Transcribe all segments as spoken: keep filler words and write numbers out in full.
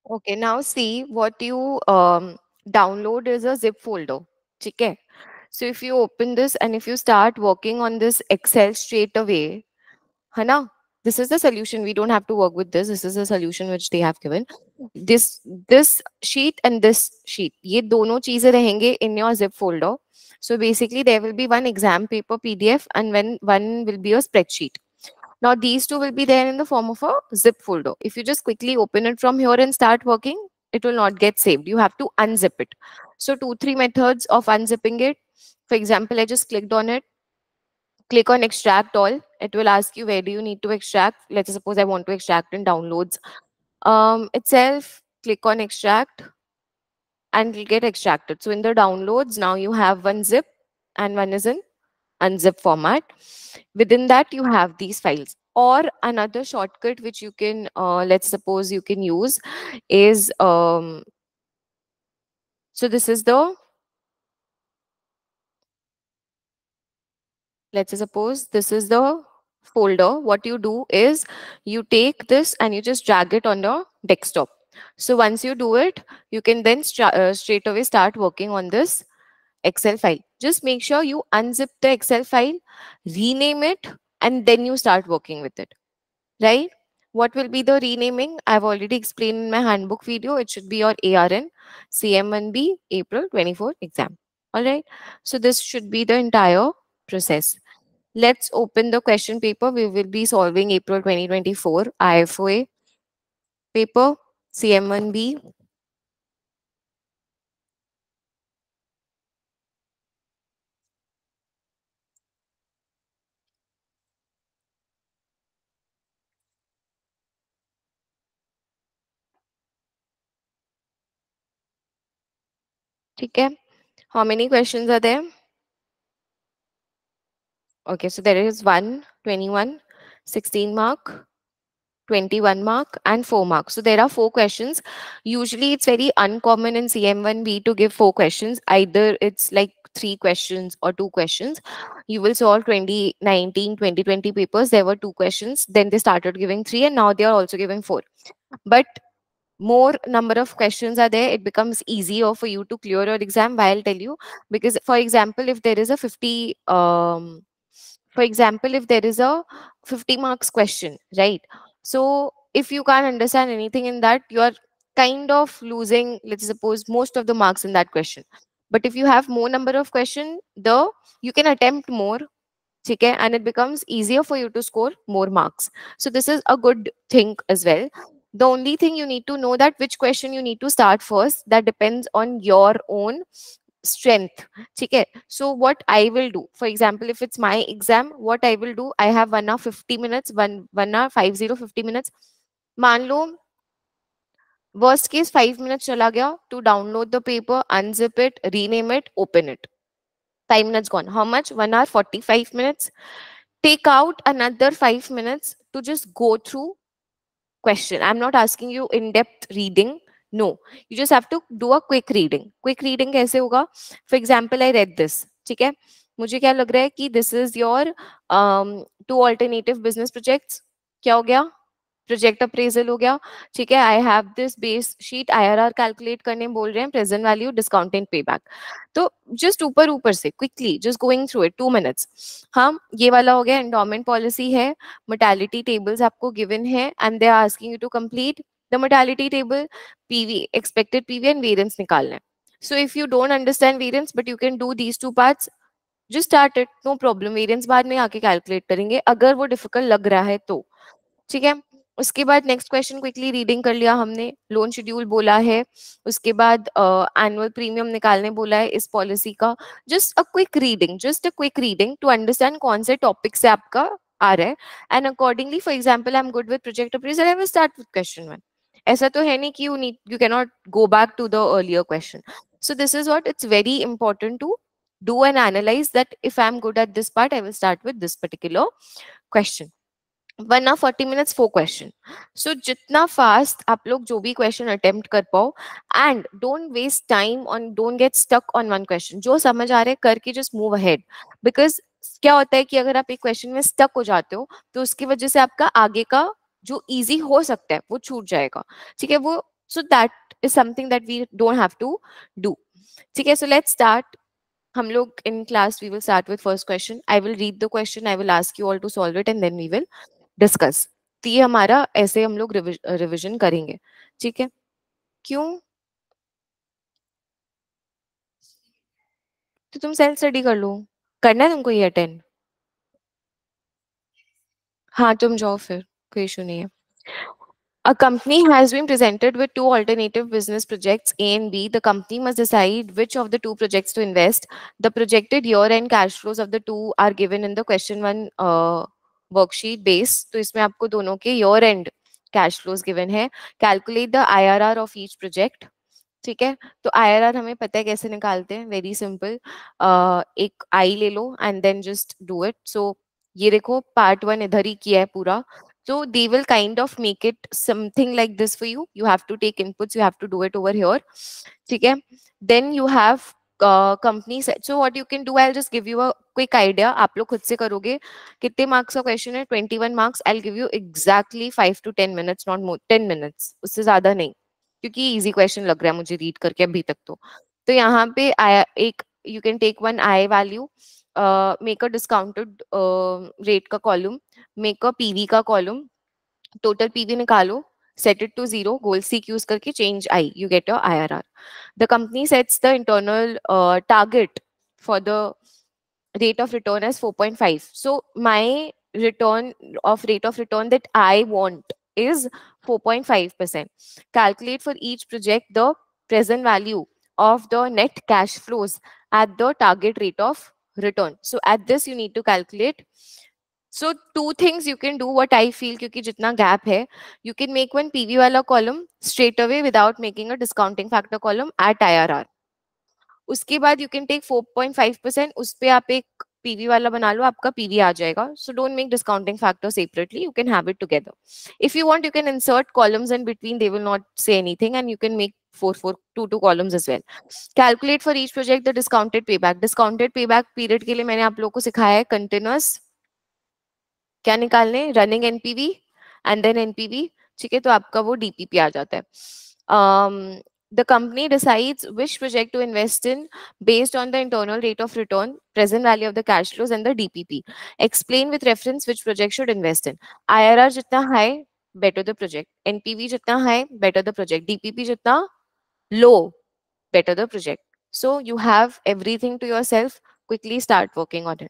Okay, now see what you um, download is a zip folder. Okay. So if you open this and if you start working on this Excel straight away, Hana, this is the solution. We don't have to work with this. This is the solution which they have given. This this sheet and this sheet, ये दोनों चीजें रहेंगे in your zip folder. So basically, there will be one exam paper P D F and when one will be a spreadsheet. Now these two will be there in the form of a zip folder. If you just quickly open it from here and start working, it will not get saved. You have to unzip it. So two, three methods of unzipping it. For example, I just clicked on it. Click on extract all. It will ask you where do you need to extract. Let's suppose I want to extract in downloads. Um, itself, click on extract and it'll get extracted. So in the downloads, now you have one zip and one is in unzip format. Within that, you have these files. Or another shortcut which you can, uh, let's suppose you can use is, um, so this is the, let's suppose this is the folder. What you do is you take this and you just drag it on the desktop. So once you do it, you can then stra- uh, straight away start working on this Excel file. Just make sure you unzip the Excel file, rename it, and then you start working with it. Right? What will be the renaming? I've already explained in my handbook video. It should be your A R N C M one B April twenty-four exam. All right. So this should be the entire process. Let's open the question paper. We will be solving April twenty twenty-four I F O A paper C M one B. Okay. How many questions are there? Okay, so there is one, twenty-one, sixteen mark, twenty-one mark and four marks. So there are four questions. Usually it's very uncommon in C M one B to give four questions. Either it's like three questions or two questions. You will solve twenty nineteen, twenty twenty papers. There were two questions. Then they started giving three and now they are also giving four. But more number of questions are there, it becomes easier for you to clear your exam. Why? I'll tell you. Because for example, if there is a fifty um for example, if there is a fifty marks question, right? So if you can't understand anything in that, you are kind of losing, let's suppose, most of the marks in that question. But if you have more number of question, the you can attempt more, okay, and it becomes easier for you to score more marks. So this is a good thing as well. The only thing you need to know that which question you need to start first, that depends on your own strength. Okay. So what I will do, for example, if it's my exam, what I will do, I have one hour fifty minutes, one one hour five zero fifty minutes. मान लो worst case five minutes चला गया to download the paper, unzip it, rename it, open it. Five minutes gone. How much? One hour forty-five minutes. Take out another five minutes to just go through question. I'm not asking you in-depth reading. No, you just have to do a quick reading. Quick reading कैसे होगा? For example, I read this. ठीक है? मुझे क्या लग रहा है कि this is your um, two alternative business projects. क्या हो गया? प्रोजेक्ट अप्रेजल हो गया. ठीक है, I have this base sheet, IRR calculate करने बोल रहे हैं, present value, discounting payback. तो जस्ट ऊपर ऊपर से quickly just going through it two minutes. हाँ, ये वाला हो गया. एंडोमेंट पॉलिसी है, मोर्टेलिटी टेबल्स आपको गिवन है and they are asking you to complete the mortality table, PV expected PV and variance निकालना है. So if you don't understand variance but you can do these two parts, just start it, no problem. Variance बाद में आके calculate करेंगे अगर वो difficult लग रहा है तो. ठीक है. उसके बाद नेक्स्ट क्वेश्चन क्विकली रीडिंग कर लिया हमने. लोन शेड्यूल बोला है. उसके बाद एनुअल प्रीमियम निकालने बोला है इस पॉलिसी का. Just a quick reading, just a quick reading to understand कौन से टॉपिक से आपका आ रहा है and accordingly. For example, I am good with project appraisal, I will start with question one. ऐसा तो है नहीं कि you need you can not go back to the earlier question. So this is what it's very important to do and analyze that if I'm good at this part, I will start with this particular question. One hour forty minutes four question. सो जितना fast आप लोग जो भी question attempt कर पाओ and don't waste time on, don't get stuck on one question. जो समझ आ रहा है करके जस्ट मूव अहेड. बिकॉज क्या होता है कि अगर आप एक क्वेश्चन में स्टक हो जाते हो तो उसकी वजह से आपका आगे का जो इजी हो सकता है वो छूट जाएगा. ठीक है, वो So that is something that we don't have to do. Okay, so let's start. हम लोग in class we will start with first question. I will read the question, I will ask you all to solve it and then we will discuss. तो ये हमारा ऐसे हम लोग revision करेंगे. ठीक है. क्यों? तो तुम सेल्फ स्टडी कर लो. करना है तुमको ये अटेंड? हाँ तुम जाओ फिर, कोई इशू नहीं है. A company has been presented with two alternative business projects A and B. The company must decide which of the two projects to invest. The projected year-end cash flows of the two are given in the question one uh, worksheet base. तो इसमें आपको दोनों के year-end cash flows given है. Calculate the I R R of each project. ठीक है. तो I R R हमें पता है कैसे निकालते हैं. Very simple. uh, एक I ले लो and then just do it. So ये देखो पार्ट वन इधर ही किया है पूरा. So they will kind of make it something like this for you. You have to take inputs. You have to do it over here. ठीक है. Then you have uh, company set. So what you can do, I'll just give you a quick idea. आप लोग खुद से करोगे. कितने marks का question है? twenty-one marks. I'll give you exactly five to ten minutes, not more. ten minutes. उससे ज्यादा नहीं. क्योंकि इजी क्वेश्चन लग रहा है मुझे रीड करके अभी तक तो. तो यहाँ पे आया एक, you can take one I value, make a discounted rate का कॉलम, मेक अ पीवी का कॉलम, टोटल पीवी निकालो, set it to zero, goal seek use करके change I, you get your I R R. The company sets the internal uh, target for the rate of return as four point five. So my return of rate of return that I want is four point five percent. Calculate for each project the present value of the net cash flows at the target rate of return. So at this you need to calculate. So two things you can do, what I feel, क्योंकि जितना gap है, you can make one P V वाला column straight away without making a discounting factor column at I R R. उसके बाद you can take four point five percent, उस पे आप एक पीवी वाला बना लो, आपका पीवी आ जाएगा. So don't make discounting factor separately, you can have it together. If you want you can insert columns in between, they will not say anything and you can make four four two two columns as well. Calculate for each project the discounted payback. Discounted payback period के लिए मैंने आप लोगों को सिखाया है continuous क्या निकालने, running NPV and then NPV. ठीक है, तो आपका वो डीपीपी आ जाता है. um, the company decides which project to invest in based on the internal rate of return, present value of the cash flows and the D P P. Explain with reference which project should invest in. I R R जितना high, better the project. N P V जितना high, better the project. D P P जितना low, better the project. So you have everything to yourself. Quickly start working on it.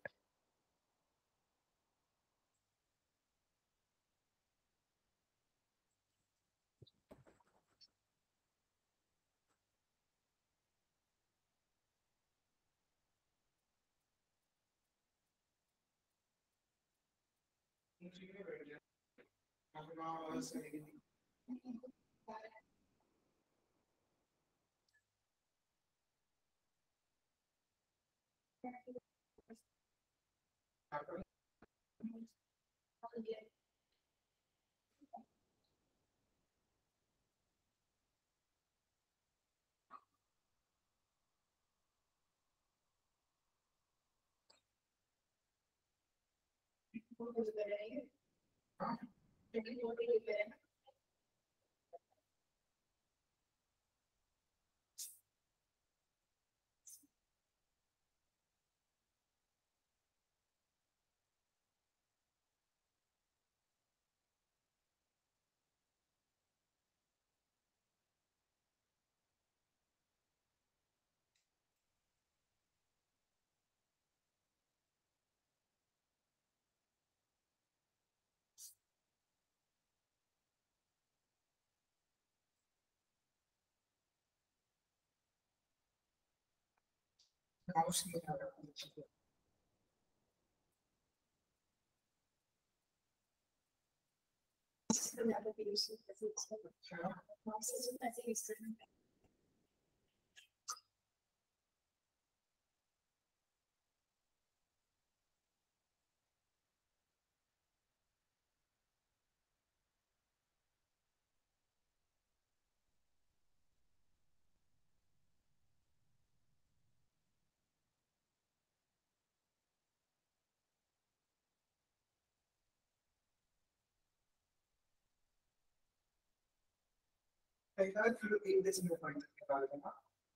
एक decimal point निकाल देना,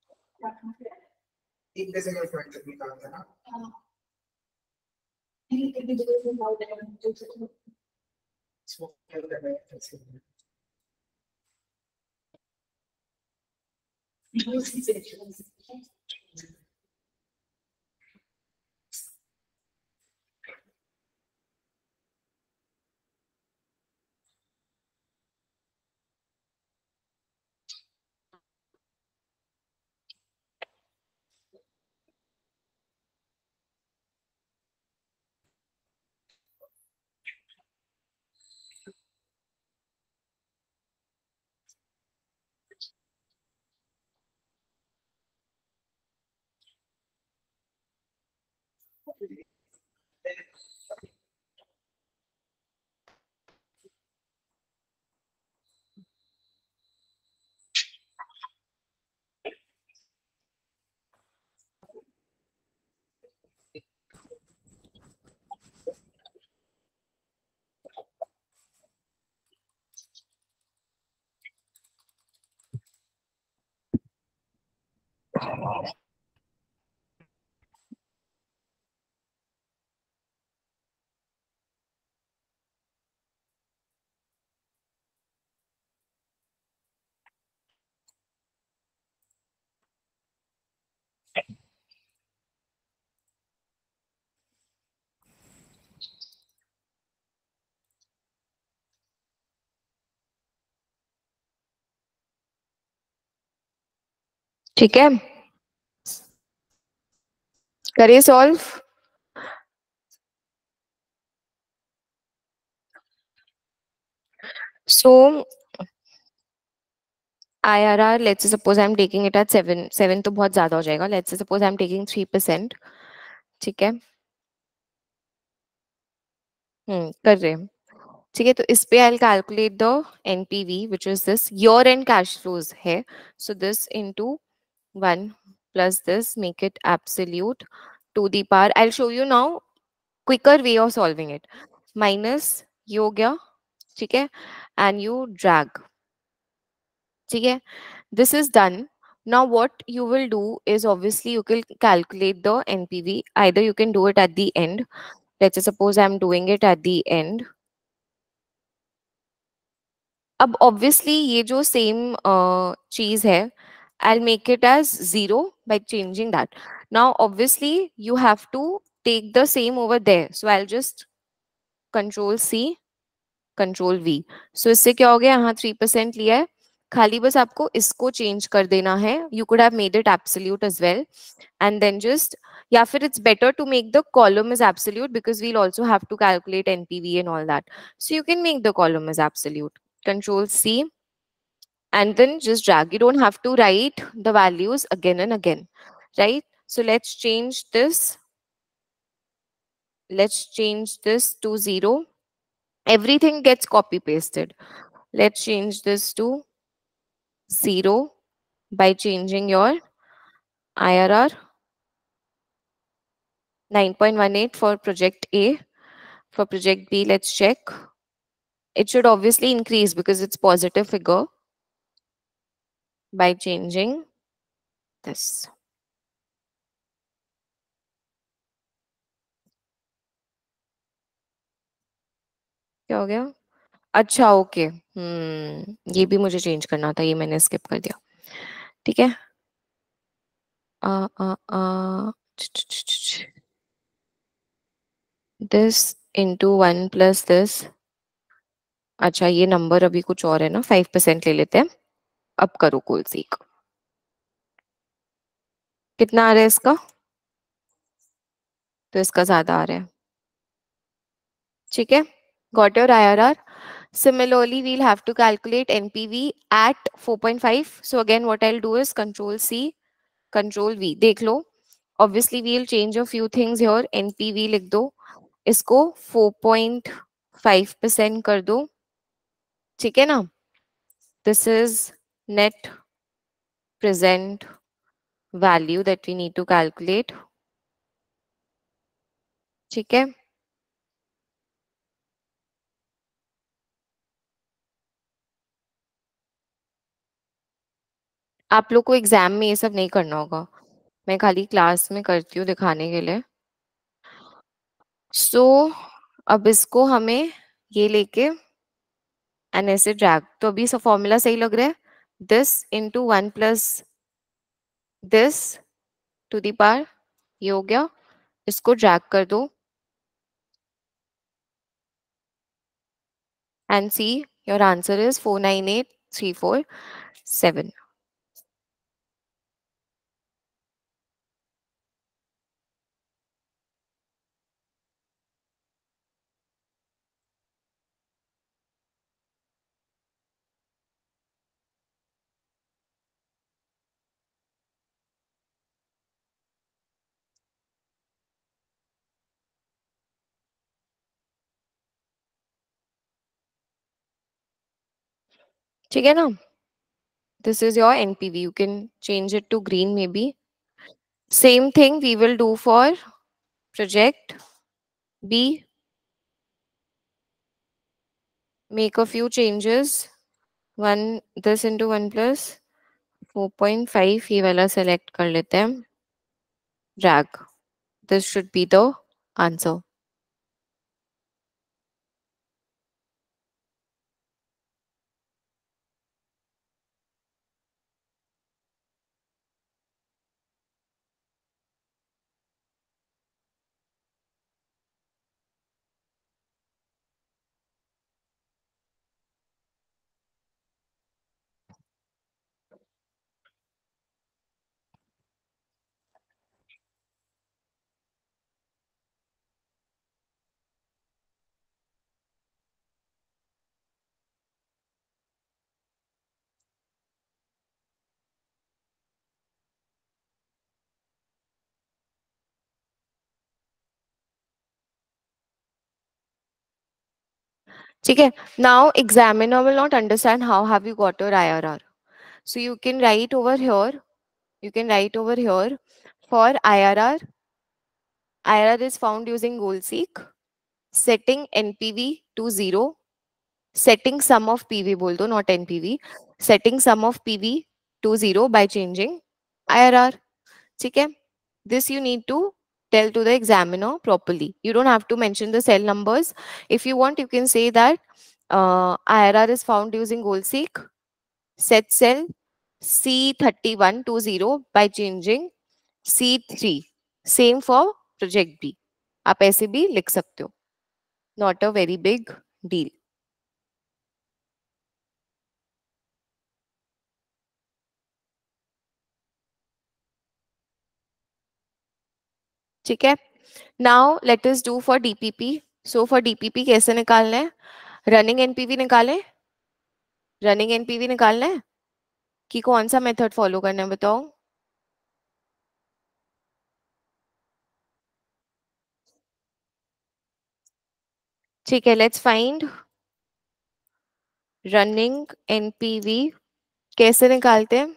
एक decimal point तक निकाल देना। इसको क्या करना है ऐसे ठीक है, करिए solve. So I R R, let's say suppose I'm taking it at seven, seven तो बहुत ज्यादा हो जाएगा. Let's say suppose I'm taking three percent. ठीक है, हम्म कर रहे हैं. ठीक है, तो इस पे I'll calculate the N P V, which is this year end cash flows है. So this into one plus this, make it absolute to the power. I'll show you now quicker way of solving it. Minus ये हो गया, ठीक है, and you drag. ठीक है, this is done. Now what you will do is obviously you can calculate the N P V. Either you can do it at the end. Let's say suppose I'm doing it at the end. अब obviously ये जो same uh, चीज है, I'll make it as zero by changing that. Now obviously you have to take the same over there. So I'll just control C, control V. So इससे क्या हो गया, यहाँ थ्री परसेंट लिया है, खाली बस आपको इसको चेंज कर देना है. You could have made it absolute as well, and then just, या फिर it's better to make the column is absolute because we'll also have to calculate NPV and all that. So you can make the column is absolute. Control C and then just drag. You don't have to write the values again and again, right? So let's change this. Let's change this to zero. Everything gets copy pasted. Let's change this to zero by changing your I R R. nine point one eight for project A. For project B, let's check. It should obviously increase because it's positive figure by changing this. क्या हो गया? अच्छा okay, हम्म ये भी मुझे change करना था, ये मैंने स्किप कर दिया. ठीक है, uh uh uh this into one plus this. अच्छा ये नंबर अभी कुछ और है ना, फाइव परसेंट ले लेते हैं. अब करो कुल सीख. कितना आ रहा है इसका? तो इसका ज्यादा आ रहा है. ठीक है, got your I R R. Similarly, we'll have to calculate N P V at four point five. So again, what I'll do is Control C, Control V. देख लो. Obviously, we'll change a few things here. N P V लिख दो. इसको four point five percent कर दो. ठीक है ना? This is net present value that we need to calculate. ठीक है? आप लोग को एग्जाम में ये सब नहीं करना होगा, मैं खाली क्लास में करती हूँ दिखाने के लिए। सो so, अब इसको हमें ये लेके एंड ऐसे ड्रैग, तो अभी सब फॉर्मूला सही लग रहा है, this into one plus this to the power, ये हो गया, इसको ड्रैग कर दो and see your answer is four nine eight three four seven. ठीक है ना, this is your N P V, you can change it to green maybe. Same thing we will do for project B. Make a few changes. One this into one plus four point five, ये वाला select कर लेते हैं, drag. This should be the answer. ठीक है, now examiner will not understand how have you got your I R R. So you can write over here, you can write over here for I R R, I R R is found using goal seek, setting N P V to zero, setting sum of P V बोल दो, not N P V, setting sum of P V to zero by changing I R R. ठीक है, this you need to tell to the examiner properly. You don't have to mention the cell numbers. If you want, you can say that uh, I R R is found using goal seek, set cell C thirty-one to zero by changing C three. Same for project B. आप ऐसे भी लिख सकते हो, not a very big deal. ठीक है, now let us do for DPP. So for DPP कैसे निकालना है, रनिंग एनपीवी निकालें, रनिंग एनपीवी निकालना है कि कौन सा मेथड फॉलो करना है बताओ. ठीक है, लेट्स फाइंड रनिंग एनपीवी. कैसे निकालते हैं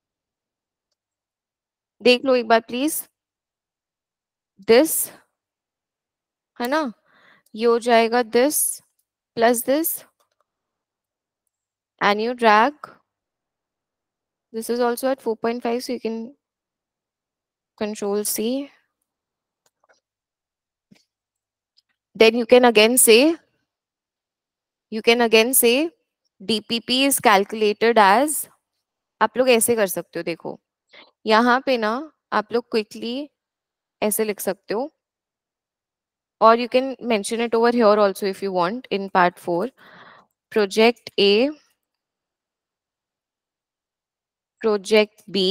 देख लो एक बार प्लीज. दिस है ना, ये हो जाएगा this plus this and you drag. This is also at four point five, so you can control C. Then you can again say, you can again say D P P is calculated as, आप लोग ऐसे कर सकते हो देखो, यहाँ पे ना आप लोग क्विकली ऐसे लिख सकते हो, और you can mention it over here also if you want in part four. Project A, project B,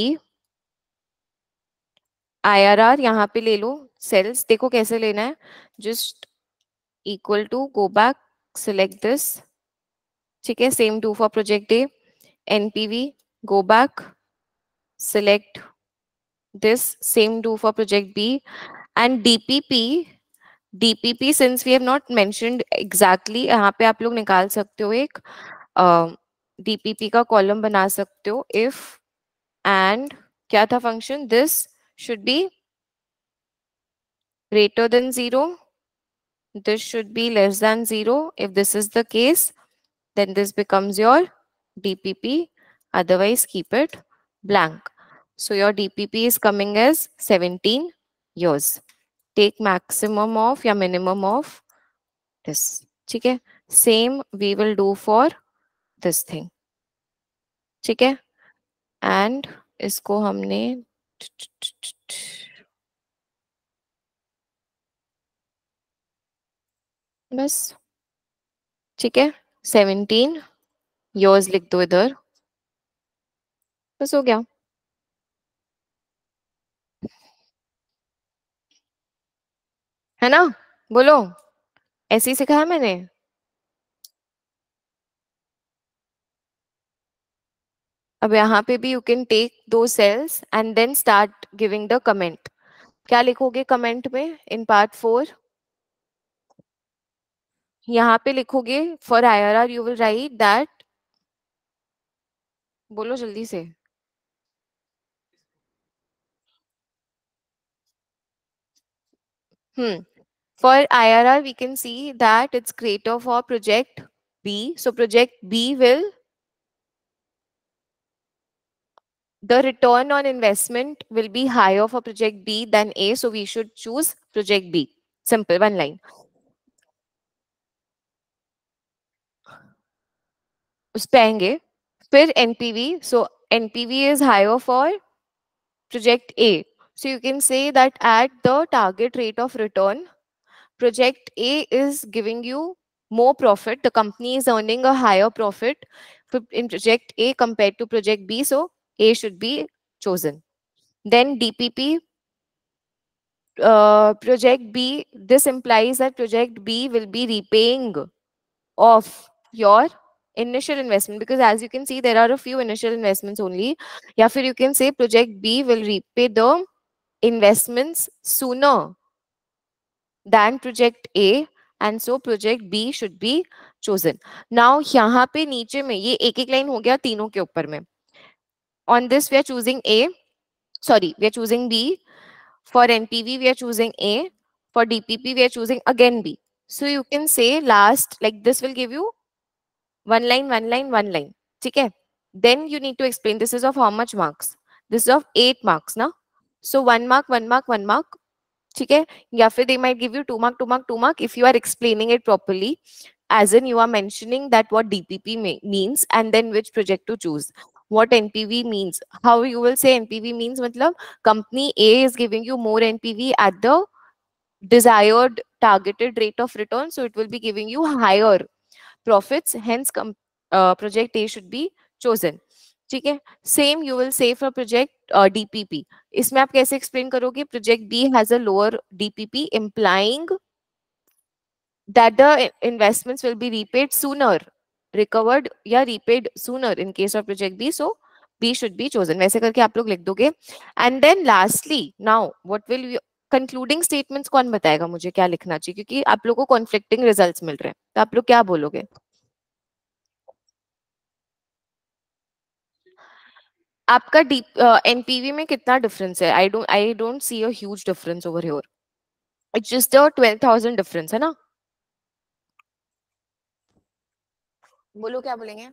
I R R यहाँ पे ले लो, cells देखो कैसे लेना है, just equal to, go back, select this. ठीक है, same do for project A. N P V, go back, select this, same do for project B. And D P P, D P P since we have not mentioned exactly, यहाँ पे आप लोग निकाल सकते हो एक D P P का column बना सकते हो if and क्या था function, this should be greater than zero, this should be less than zero. If this is the case, then this becomes your D P P, otherwise keep it blank. So your D P P is coming as seventeen years. Take maximum of या minimum of this. ठीक है. Same we will do for this thing. ठीक है. And इसको हमने बस ठीक है. सेवनटीन years लिख दो इधर. बस हो गया. है ना. बोलो. ऐसे ही सिखाया मैंने. अब यहाँ पे भी you can take two cells and then start giving the comment. क्या लिखोगे कमेंट में इन पार्ट फोर? यहाँ पे लिखोगे फॉर आई आर आर यू विल राइट दैट. बोलो जल्दी से. हम्म. For I R R, we can see that it's greater for project B. So project B will, the return on investment will be higher for project B than A. So we should choose project B. Simple, one line. उस पे आएंगे. फिर N P V. So N P V is higher for project A. So you can say that at the target rate of return, project A is giving you more profit. The company is earning a higher profit in project A compared to project B. So A should be chosen. Then D P P, uh, project B, this implies that project B will be repaying off your initial investment, because as you can see there are a few initial investments only. Yeah, फिर you can say project B will repay the investments sooner than project A, and so project B should be chosen. Now यहाँ पे नीचे में ये एक एक line हो गया तीनों के ऊपर में. On this we are choosing A, sorry we are choosing B. For N P V we are choosing A. For D P P we are choosing again B. So you can say last, like this will give you one line, one line, one line. ठीक है. Then you need to explain this is of how much marks. This is of eight marks ना. So one mark, one mark, one mark. ठीक है. या फिर they might give you two mark, two mark, two mark if you are explaining it properly. As in you are mentioning that what D P P means and then which project to choose. What N P V means. How you will say N P V means मतलब company A is giving you more N P V at the desired targeted rate of return. So it will be giving you higher profits. Hence uh, project A should be chosen. ठीक है. Same you will say for project uh, D P P. इसमें आप कैसे explain करोगे? Project B has a lower D P P, implying that the investments will be repaid sooner, recovered या repaid sooner in case of project B. So B should be chosen. वैसे करके आप लोग लिख दोगे. And then lastly, now what will you, concluding statements कौन बताएगा मुझे क्या लिखना चाहिए, क्योंकि आप लोगों को conflicting results मिल रहे हैं, तो आप लोग क्या बोलोगे? आपका डी एनपीवी में कितना डिफरेंस है? I don't I don't see a huge difference over here. It's just a twelve thousand difference है ना. बोलो क्या बोलेंगे.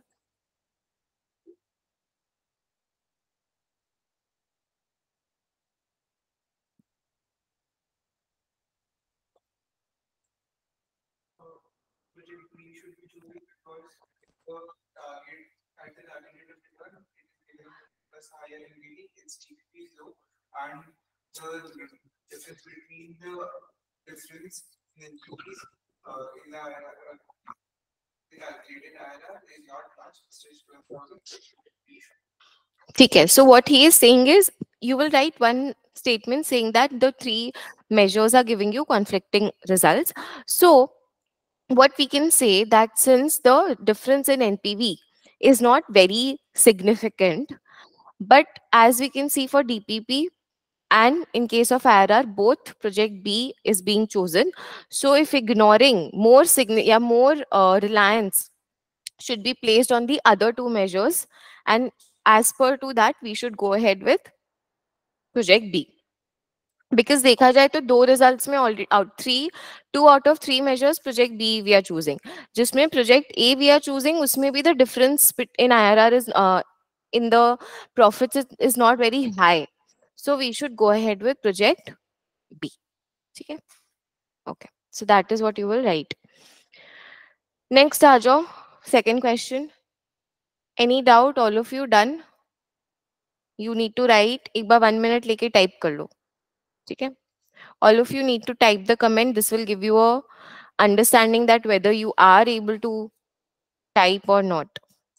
project B should be chosen because the target at the target rate of return it is given plus higher N P V, its G P P is low, and the difference between the difference in N P Vs uh, in the I R R, the calculated I R R is not much. It's just twelve thousand. ठीक है. So what he is saying is you will write one statement saying that the three measures are giving you conflicting results. So what we can say that since the difference in N P V is not very significant, but as we can see for D P P and in case of I R R, both project B is being chosen. So if ignoring more sign yeah, more uh, reliance should be placed on the other two measures, and as per to that we should go ahead with project B. Because देखा जाए तो दो results में already out three two out of three measures project B we are choosing. जिसमें project A we are choosing उसमें भी the difference in IRR are आर इज in the profits is, is not very high. So we should go ahead with project B. Okay. Okay. So that is what you will write. Next, आ जाओ. Second question. Any doubt? All of you done? You need to write. एक बार one minute लेके type कर लो. ठीक है? All of you need to type the comment. This will give you a understanding that whether you are able to type or not.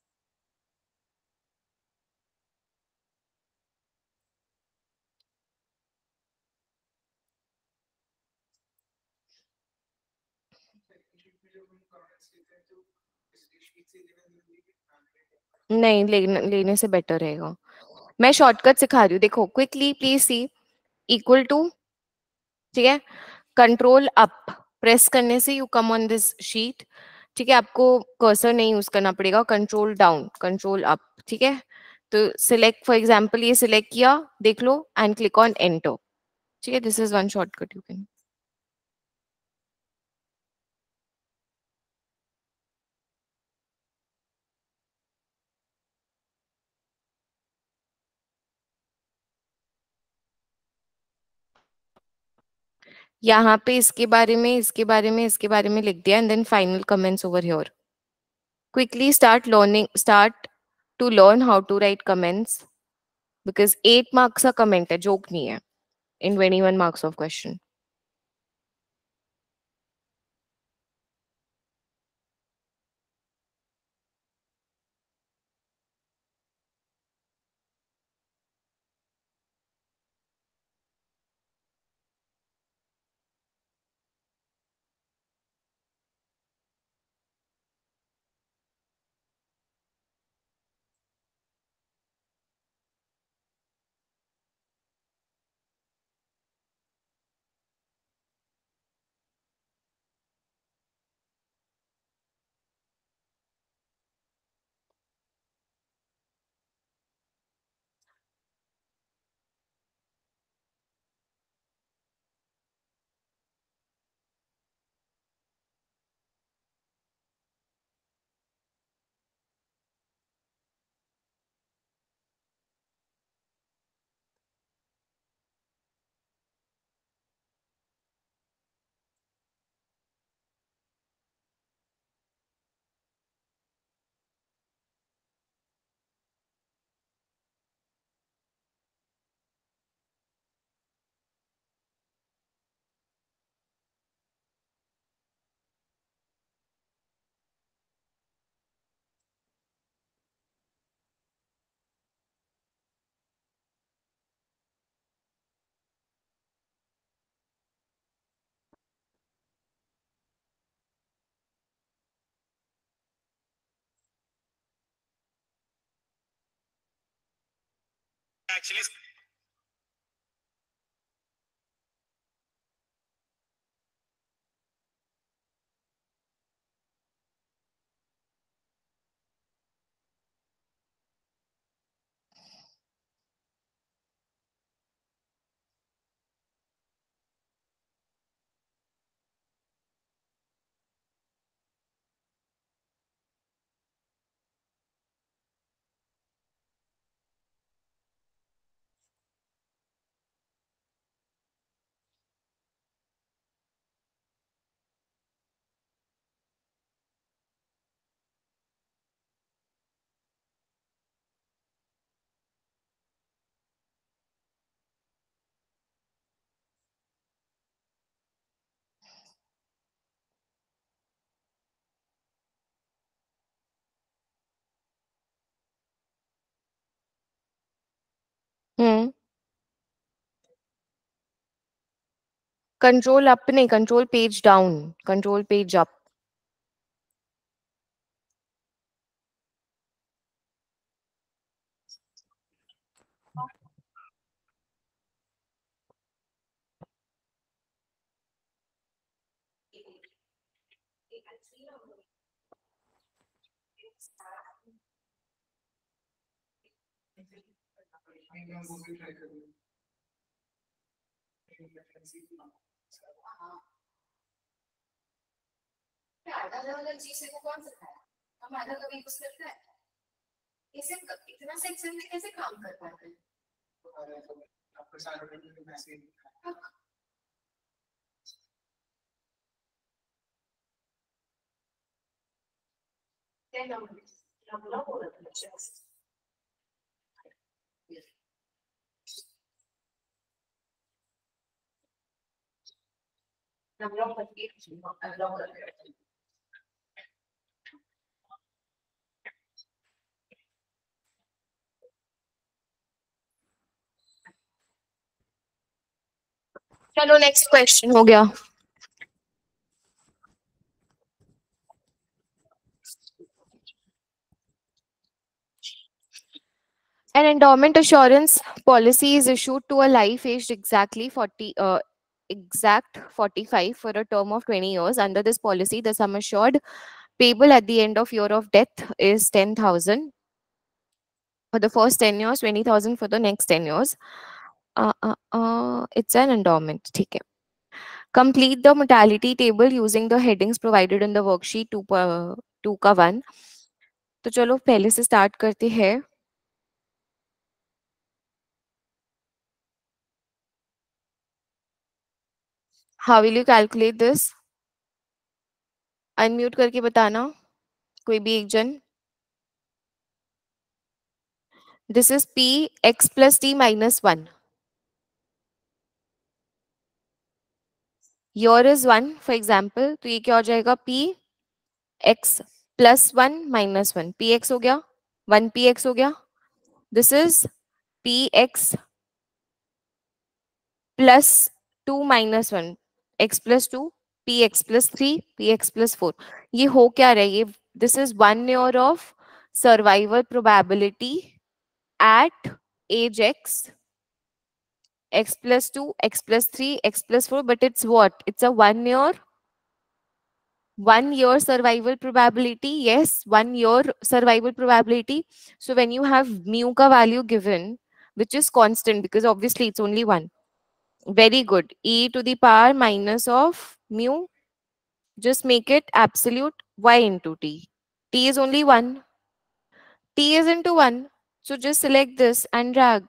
नहीं, लेने लेने से better रहेगा. मैं शॉर्टकट सिखा रही हूँ. देखो, quickly please see. Equal to, ठीक है, कंट्रोल अप प्रेस करने से you come on this sheet. ठीक है, आपको कर्सर नहीं यूज करना पड़ेगा. Control down, control up. ठीक है, तो सिलेक्ट, फॉर एग्जांपल ये सिलेक्ट किया, देख लो, एंड क्लिक ऑन एंटर. ठीक है, this is one shortcut you can. यहाँ पे इसके बारे में, इसके बारे में, इसके बारे में लिख दिया, and then final comments over here. Quickly start learning, start to learn how to write comments, because eight marks का कमेंट है, जोक नहीं है, in twenty one marks of question. Actually, hmm. Control up नहीं, control page down, control page up. इसे इतना section में कैसे काम कर पाते हैं? आपको सारा message ten numbers. Number of all of just. Number of the चलो नेक्स्ट क्वेश्चन हो गया. An endowment assurance policy is issued to a life aged exactly forty, uh, exact forty-five for a term of twenty years. Under this policy, the sum assured payable at the end of year of death is ten thousand for the first ten years, twenty thousand for the next ten years. Uh, uh, uh, it's an endowment. ठीक है. Complete the mortality table using the headings provided in the worksheet two, uh, two का one. तो चलो पहले से start करते हैं. How will you calculate this? Unmute करके बताना कोई भी एक जन. This is P x plus t minus one. Your is one, for example. तो ये क्या हो जाएगा? P x plus one minus one. Px हो गया. one px हो गया. This is Px plus two minus one. X plus two. Px plus three. Px plus four. ये हो क्या रहा है? ये this is one year of survival probability at age x. X plus two, x plus three, x plus four, but it's what? It's a one year, one year survival probability. Yes, one year survival probability. So when you have mu ka value given, which is constant because obviously it's only one. Very good. E to the power minus of mu. Just make it absolute y into t. T is only one. T is into one. So just select this and drag.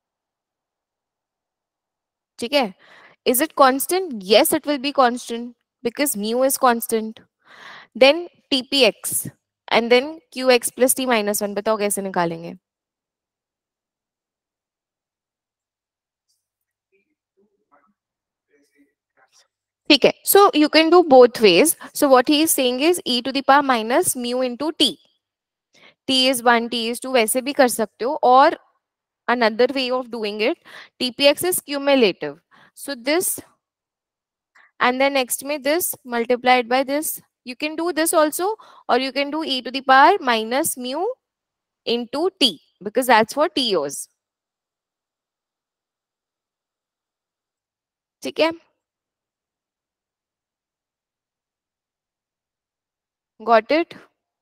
Okay. Is it constant? Yes, it will be constant because mu is constant. Then T P x and then Q x plus T minus one. बताओ कैसे निकालेंगे? ठीक है. So you can do both ways. So what he is saying is e to the power minus mu into t. T is one, T is two. वैसे भी कर सकते हो. और another way of doing it, T P x is cumulative. So this and then next में this multiplied by this. You can do this also, or you can do e to the power minus mu into t because that's for t years. ठीक है. Got it?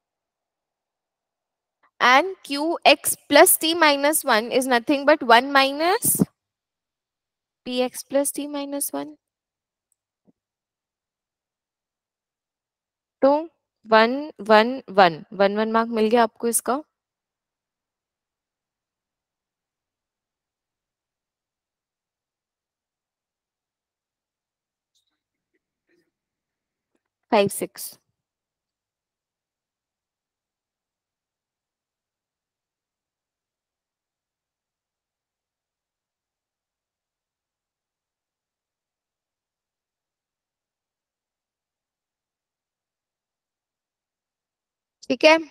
And qx plus t minus one is nothing but one minus px plus t minus one. तो one one one one one mark मिल गया आपको इसका. Five six. ठीक है.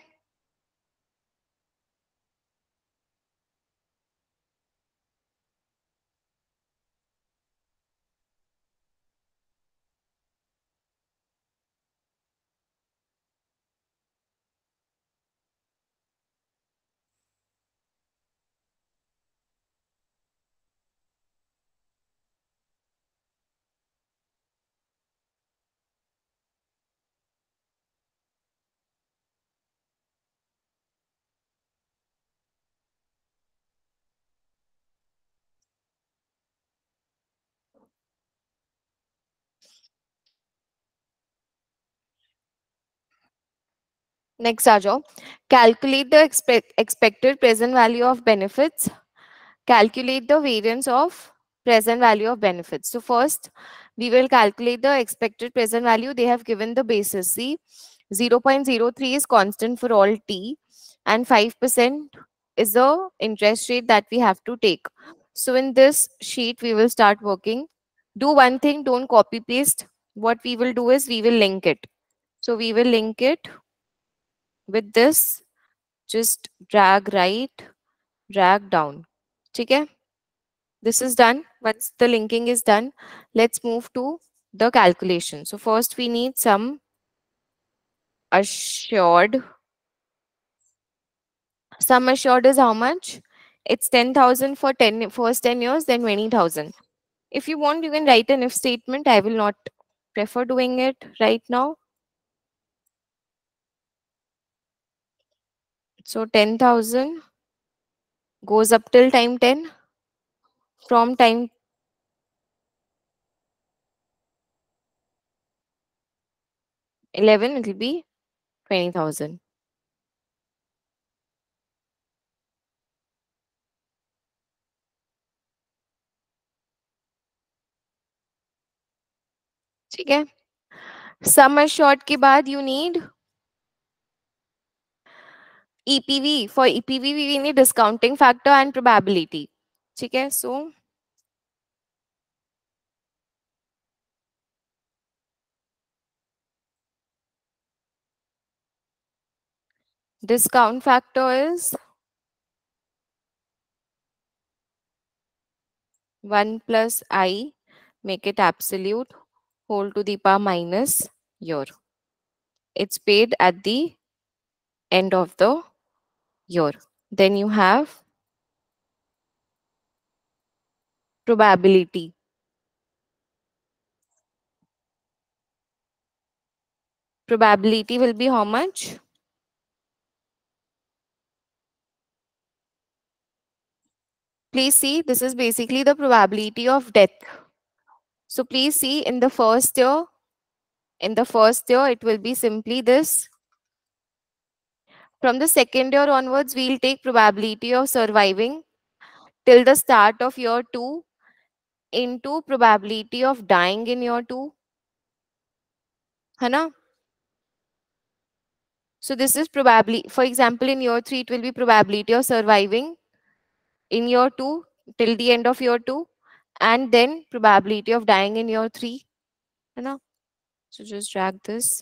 Next आ जाओ. Calculate the expect, expected present value of benefits. Calculate the variance of present value of benefits. So first, we will calculate the expected present value. They have given the basis. See, zero point zero three is constant for all t, and five percent is the interest rate that we have to take. So in this sheet, we will start working. Do one thing, don't copy paste. What we will do is we will link it. So we will link it with this. Just drag right, drag down. Okay? This is done. Once the linking is done, let's move to the calculation. So first we need some assured. Sum assured is how much? It's ten thousand for ten first ten years, then twenty thousand. If you want, you can write an if statement. I will not prefer doing it right now. So ten thousand goes up till time ten. From time eleven, it will be twenty thousand. ठीक है. Sum assured के बाद you need E P V. For E P V, we need discounting factor and probability. ठीक है. So discount factor is one plus I, make it absolute, whole to the power minus year. It's paid at the end of the year. Then you have probability. Probability will be how much? Please see, this is basically the probability of death. So please see, in the first year, in the first year, it will be simply this. From the second year onwards, we'll take probability of surviving till the start of year two into probability of dying in year two. है ना? So this is probably, for example, in year three, it will be probability of surviving in year two till the end of year two, and then probability of dying in year three. है ना? So just drag this.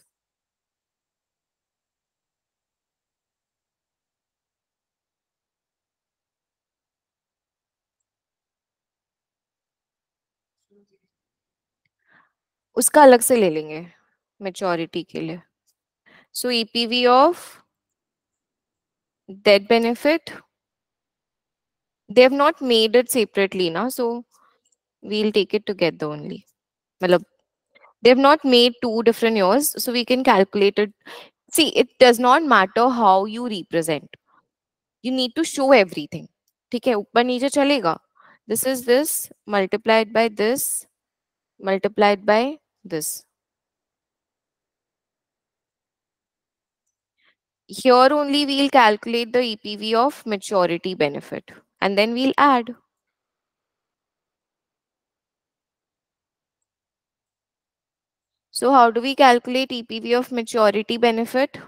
उसका अलग से ले लेंगे maturity के लिए. So E P V of death benefit, they have not made it separately now, so we'll take it together only. Matlab, they have not made two different years, so we can calculate it. See, it does not matter how you represent. You need to show everything. ठीक है, ऊपर नीचे चलेगा. This is this multiplied by this multiplied by this. Here only we'll calculate the E P V of maturity benefit, and then we'll add. So how do we calculate E P V of maturity benefit?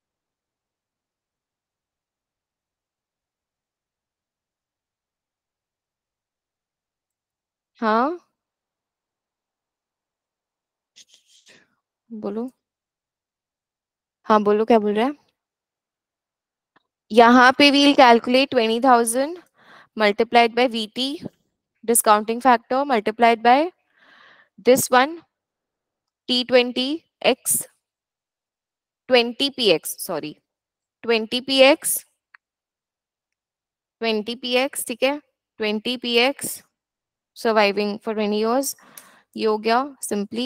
हाँ, बोलो. हाँ, बोलो क्या बोल रहा है. यहाँ पे we'll calculate twenty thousand multiplied by V T, discounting factor, multiplied by this one, T twenty X, twenty P X, sorry, twenty P X, twenty P X, ठीक है, twenty P X, surviving for twenty years. ये हो गया. Simply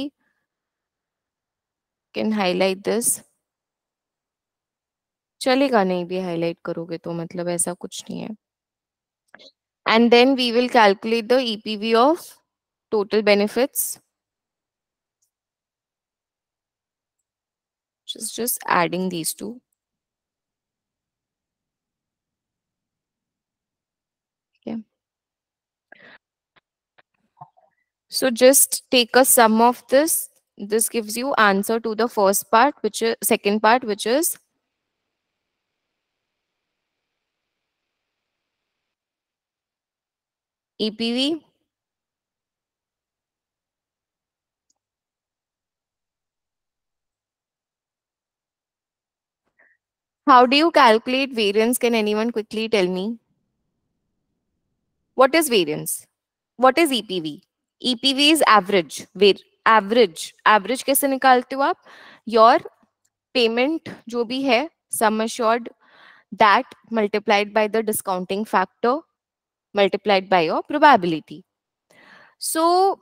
can highlight this. चलेगा नहीं भी highlight करोगे तो, मतलब ऐसा कुछ नहीं है. And then we will calculate the E P V of total benefits. Just, just adding these two. So just take a sum of this. This gives you answer to the first part, which is second part, which is E P V. How do you calculate variance? Can anyone quickly tell me? What is variance? What is E P V? E P V is average. Where average. Average कैसे निकालते हो आप? Your payment जो भी है, sum assured, that multiplied by the discounting factor multiplied by your probability. So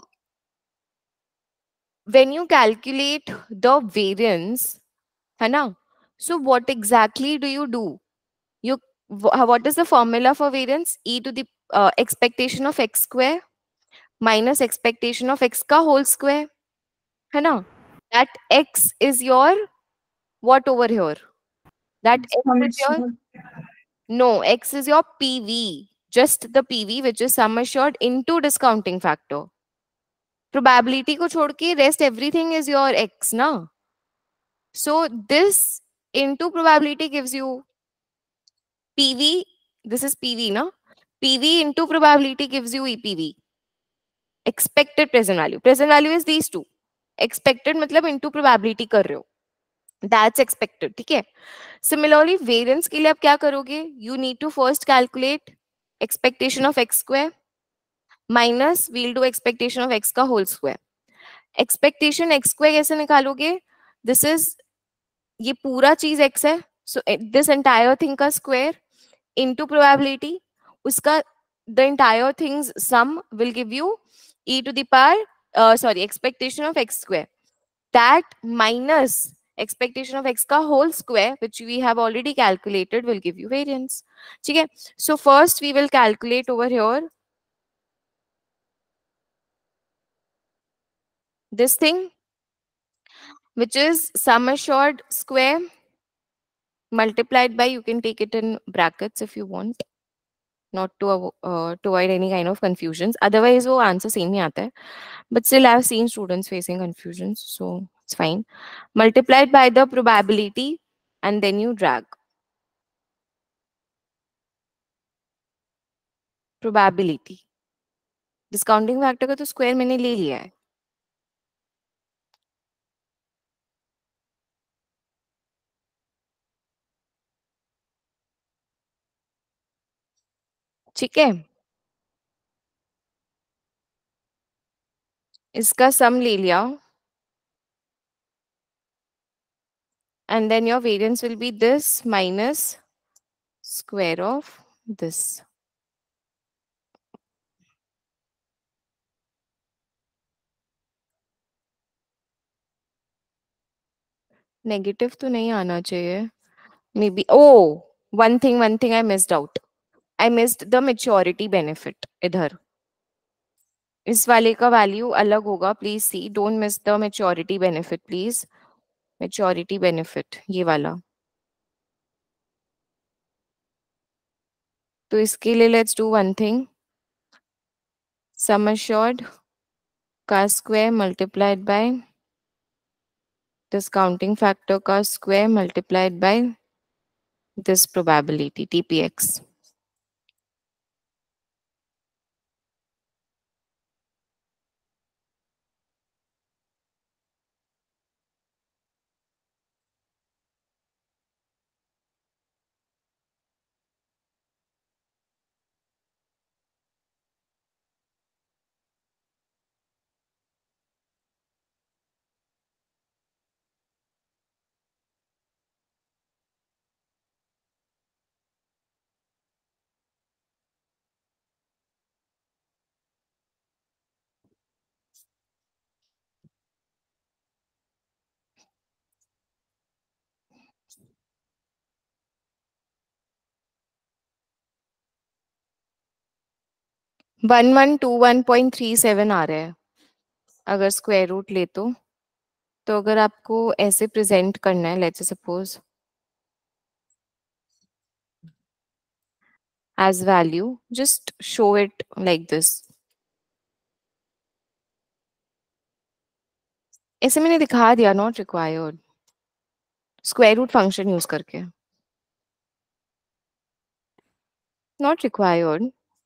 when you calculate the variance, है ना? So what exactly do you do? You wh- what is the formula for variance? E to the uh, expectation of x square minus expectation of x का whole square, है ना? That x is your what over here? That x Sum is your assured. no, x is your P V, just the P V, which is sum assured into discounting factor. Probability को छोड़ के rest everything is your x ना. So this into probability gives you P V. This is P V na. P V into probability gives you E P V. Expected present value. Present value is these two. Expected मतलब into probability कर रहे हो. That's expected. ठीक है. Similarly, variance के लिए आप क्या करोगे? You need to first calculate expectation of x square minus we'll do expectation of x का whole square. Expectation x square कैसे निकालोगे? This is ये पूरा चीज x है. So this entire thing का square into probability, उसका the entire thing's sum will give you e to the power uh, sorry expectation of x square, that minus expectation of x का whole square which we have already calculated will give you variance. ठीक है. So first we will calculate over here this thing which is sum assured square multiplied by, you can take it in brackets if you want, not to avo- uh, to avoid any kind of confusions, otherwise वो answer same ही आता है. But still I've seen students facing confusions, so it's fine. Multiplied by the probability and then you drag probability. Discounting factor का तो square मैंने ले लिया है. ठीक है. इसका sum ले लिया and then your variance will be this minus square of this. Negative तो नहीं आना चाहिए. Maybe, oh, one thing, one thing I missed out. I missed the maturity benefit इधर. इस वाले का वैल्यू अलग होगा. Please see, don't miss the maturity benefit please. Maturity benefit ये वाला. तो इसके लिए let's do one thing. Sum assured का square multiplied by discounting factor का square multiplied by this probability TPX. One one two one point three seven आ रहा है अगर स्क्वायर रूट ले तो. तो अगर आपको ऐसे प्रेजेंट करना है, let's suppose as value, just show it like this. ऐसे मैंने दिखा दिया, not required, square root function use करके, नॉट रिक्वायर्ड.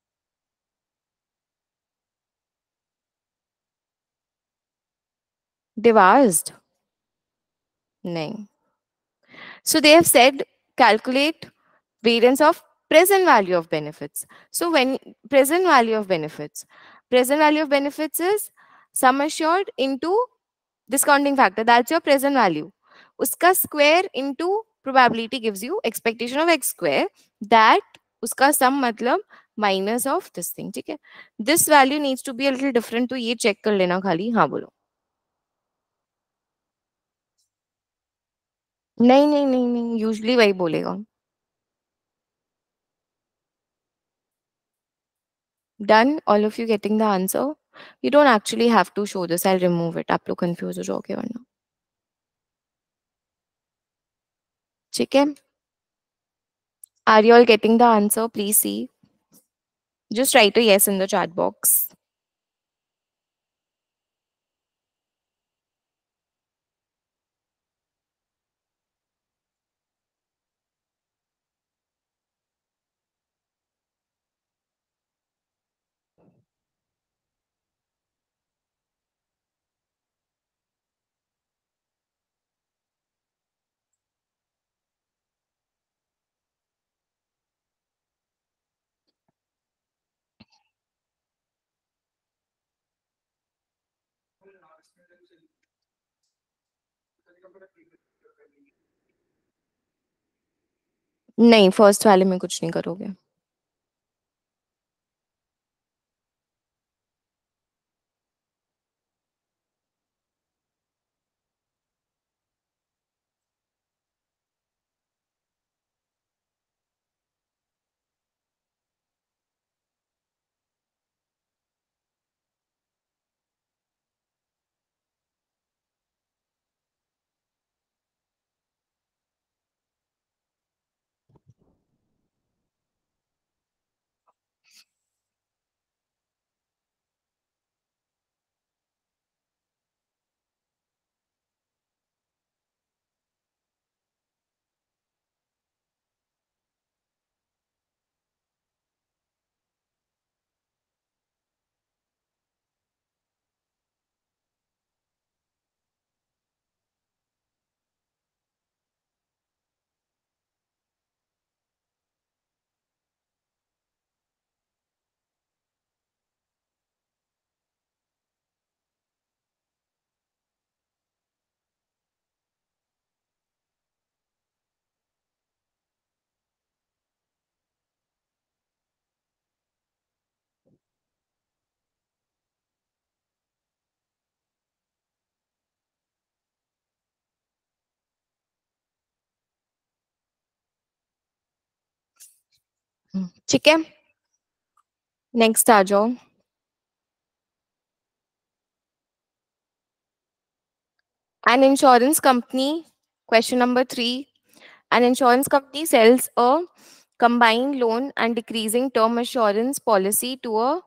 डिवाइस्ड, नहीं. So they have said calculate variance of present value of benefits. So when present value of benefits, present value of benefits is sum assured into discounting factor. That's your present value. Uska square into probability gives you expectation of x square. That uska sum matlab minus of this thing. ठीक है? This value needs to be a little different. तो ये check कर लेना खाली. हाँ बोलो. नहीं नहीं नहीं नहीं, usually वही बोलेगा. Done? All of you getting the answer? You don't actually have to show this. I'll remove it. आप लोग confuse हो जाओगे वरना. ठीक है? Are you all getting the answer? Please see. Just write a yes in the chat box. नहीं, first वाले में कुछ नहीं करोगे. ठीक है? नेक्स्ट आ जाओ. An insurance company, question number three. An insurance company sells a combined loan and decreasing term assurance policy to a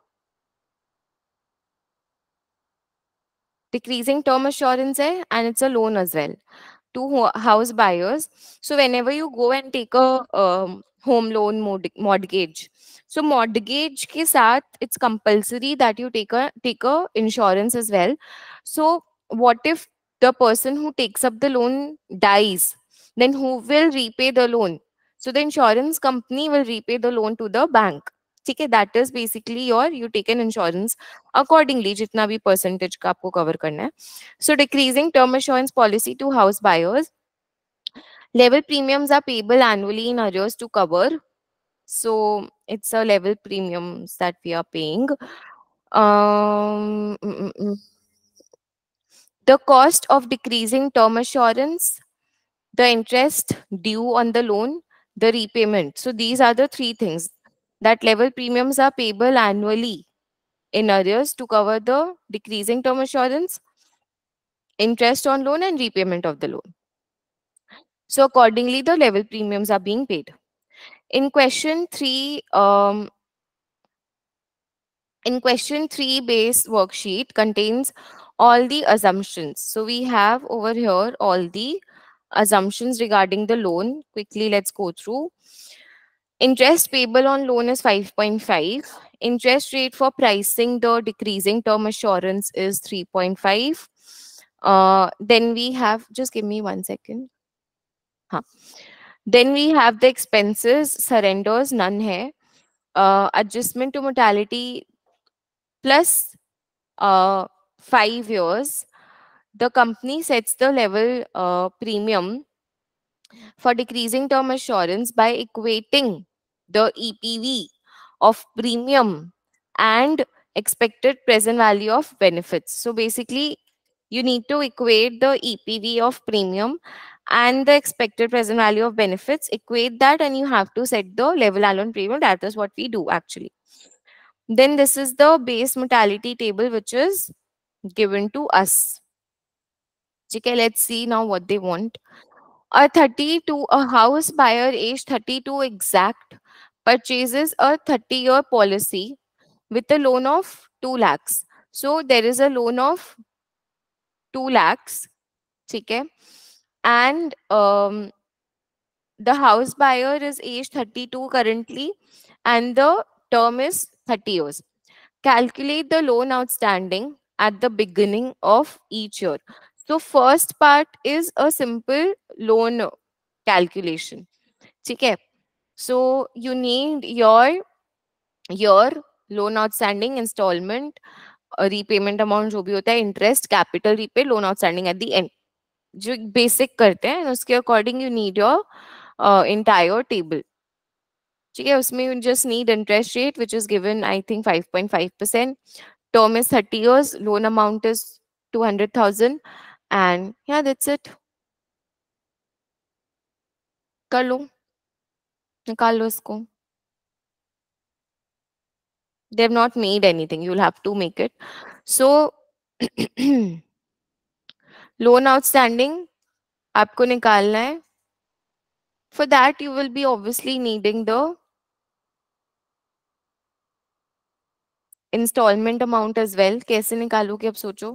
decreasing term assurance hai, and it's a loan as well to ho- house buyers. So whenever you go and take a um, home loan mod- mortgage, so mortgage ke saath it's compulsory that you take a take a insurance as well. So what if the person who takes up the loan dies? Then who will repay the loan? So the insurance company will repay the loan to the bank. ठीक है, that is basically your you take an insurance accordingly जितना भी percentage का आपको cover करना है. So decreasing term assurance policy to house buyers. Level premiums are payable annually in arrears to cover. So it's a level premiums that we are paying. Um, mm, mm, mm. The cost of decreasing term assurance, the interest due on the loan, the repayment. So these are the three things that level premiums are payable annually in arrears to cover the decreasing term assurance, interest on loan, and repayment of the loan. So accordingly, the level premiums are being paid. In question three, um, in question three base worksheet contains all the assumptions. So we have over here all the assumptions regarding the loan. Quickly, let's go through. Interest payable on loan is five point five. Interest rate for pricing the decreasing term assurance is three point five. Uh, then we have, just give me one second. Huh. Then we have the expenses, surrenders, none hai. Uh, adjustment to mortality plus uh, five years. The company sets the level uh, premium for decreasing term assurance by equating the E P V of premium and expected present value of benefits. So basically, you need to equate the E P V of premium and the expected present value of benefits, equate that, and you have to set the level allowance premium. That is what we do actually. Then this is the base mortality table which is given to us. Okay, let's see now what they want. A thirty-two, a house buyer age thirty-two exact purchases a thirty year policy with a loan of two lakhs. So there is a loan of two lakhs. Okay. And um, the house buyer is age thirty-two currently and the term is thirty years. Calculate the loan outstanding at the beginning of each year. So first part is a simple loan calculation. Okay. So you need your your loan outstanding, installment, uh, repayment amount जो भी होता है, interest, capital repay, loan outstanding at the end. जो basic करते हैं उसके according you need your uh, entire table. ठीक है, उसमें you just need interest rate which is given I think five point five percent. Term is thirty years, loan amount is two hundred thousand, and yeah, that's it. कर लो, निकाल लो इसको. They have not made anything. You'll have to make it. So, loan outstanding आपको निकालना है. For that, you will be obviously needing the installment amount as well. कैसे निकालोगे अब सोचो.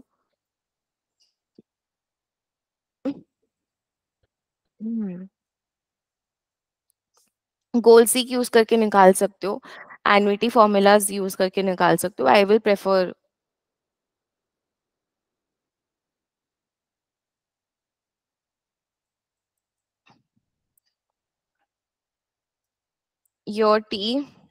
गोल सीक यूज करके निकाल सकते हो, एन्युटी फॉर्मूलाज यूज करके निकाल सकते हो. I will prefer your T.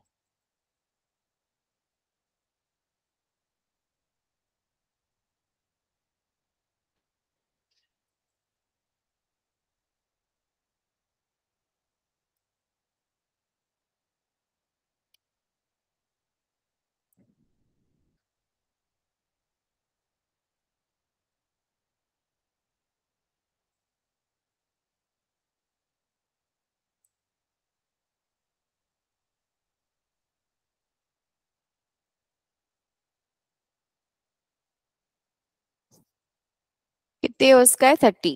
कितने उसका है? Thirty.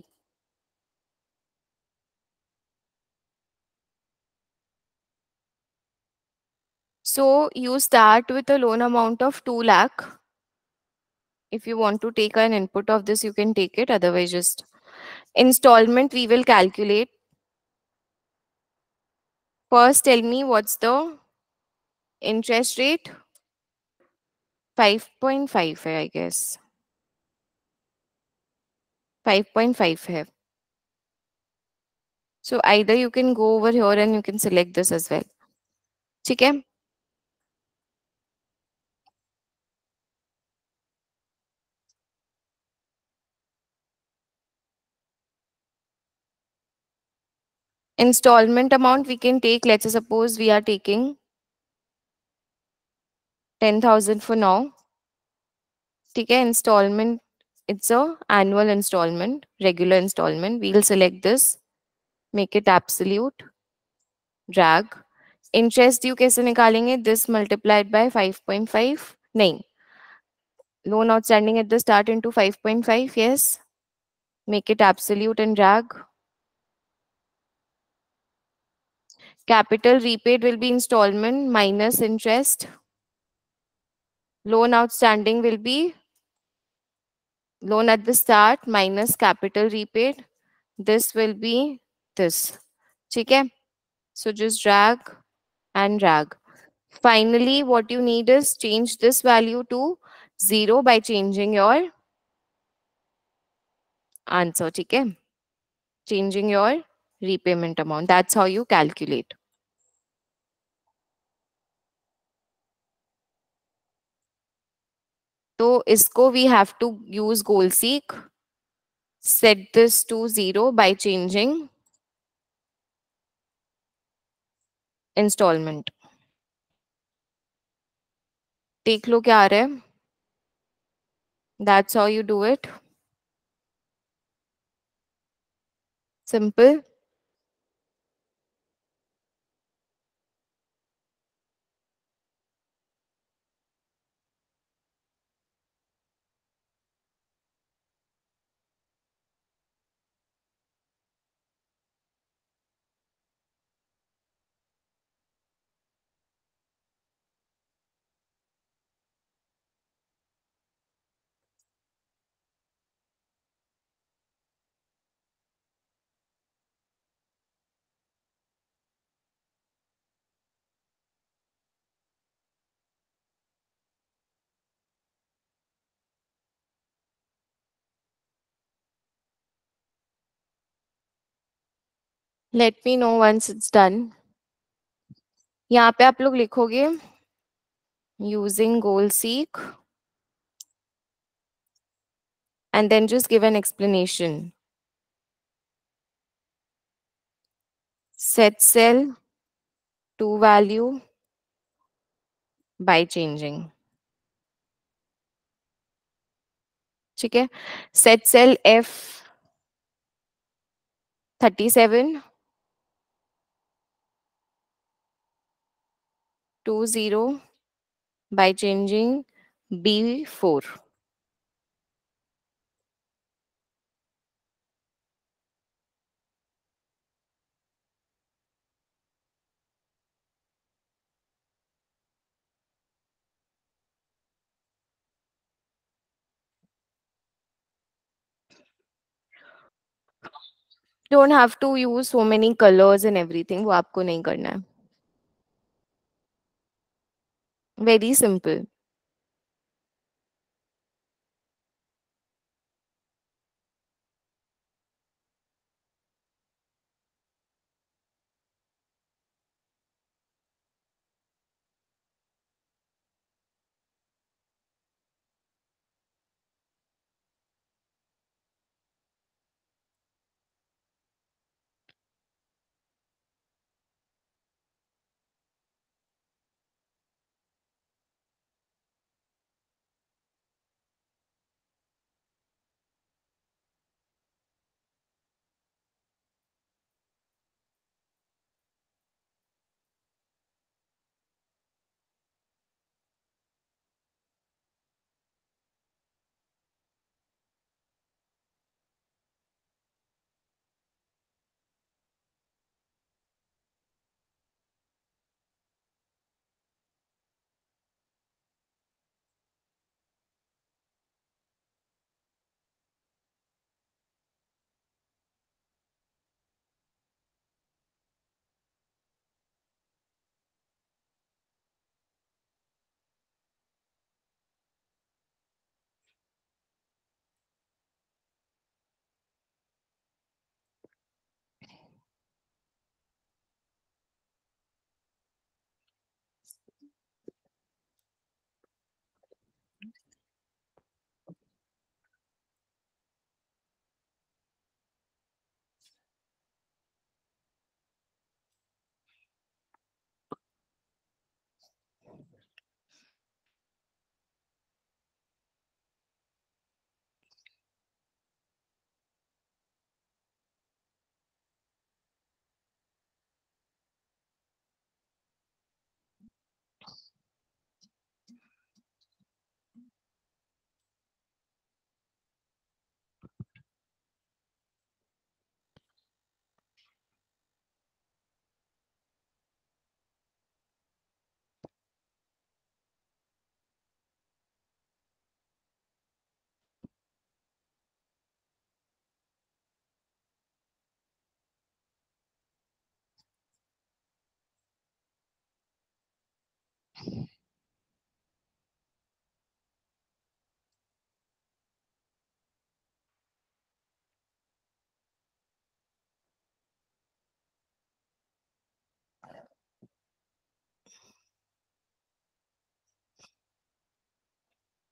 So you start with a loan amount of two lakh. If you want to take an input of this, you can take it. Otherwise, just installment we will calculate. First, tell me what's the interest rate. five point five है, I guess. five point five है. So either you can go over here and you can select this as well. ठीक है? Installment amount we can take, let's suppose we are taking ten thousand for now. ठीक है? Installment, it's a annual installment, regular installment. We'll select this, make it absolute, drag. Interest due कैसे निकालेंगे? This multiplied by five point five. नहीं. Loan outstanding at the start into five point five. Yes. Make it absolute and drag. Capital repaid will be installment minus interest. Loan outstanding will be Loan at the start minus capital repaid. This will be this. Okay? So just drag and drag. Finally, what you need is change this value to zero by changing your answer. Okay? Changing your repayment amount. That's how you calculate. So इसको we have to use goal seek. Set this to zero by changing installment. देख लो क्या आ रहा है. That's how you do it. Simple. Let me know once it's done. यहाँ पे आप लोग लिखोगे using goal seek and then just give an explanation. Set cell to value by changing. ठीक है. Set cell F thirty-seven to zero by changing B four. Don't have to use so many colors and everything. वो आपको नहीं करना है. Very simple.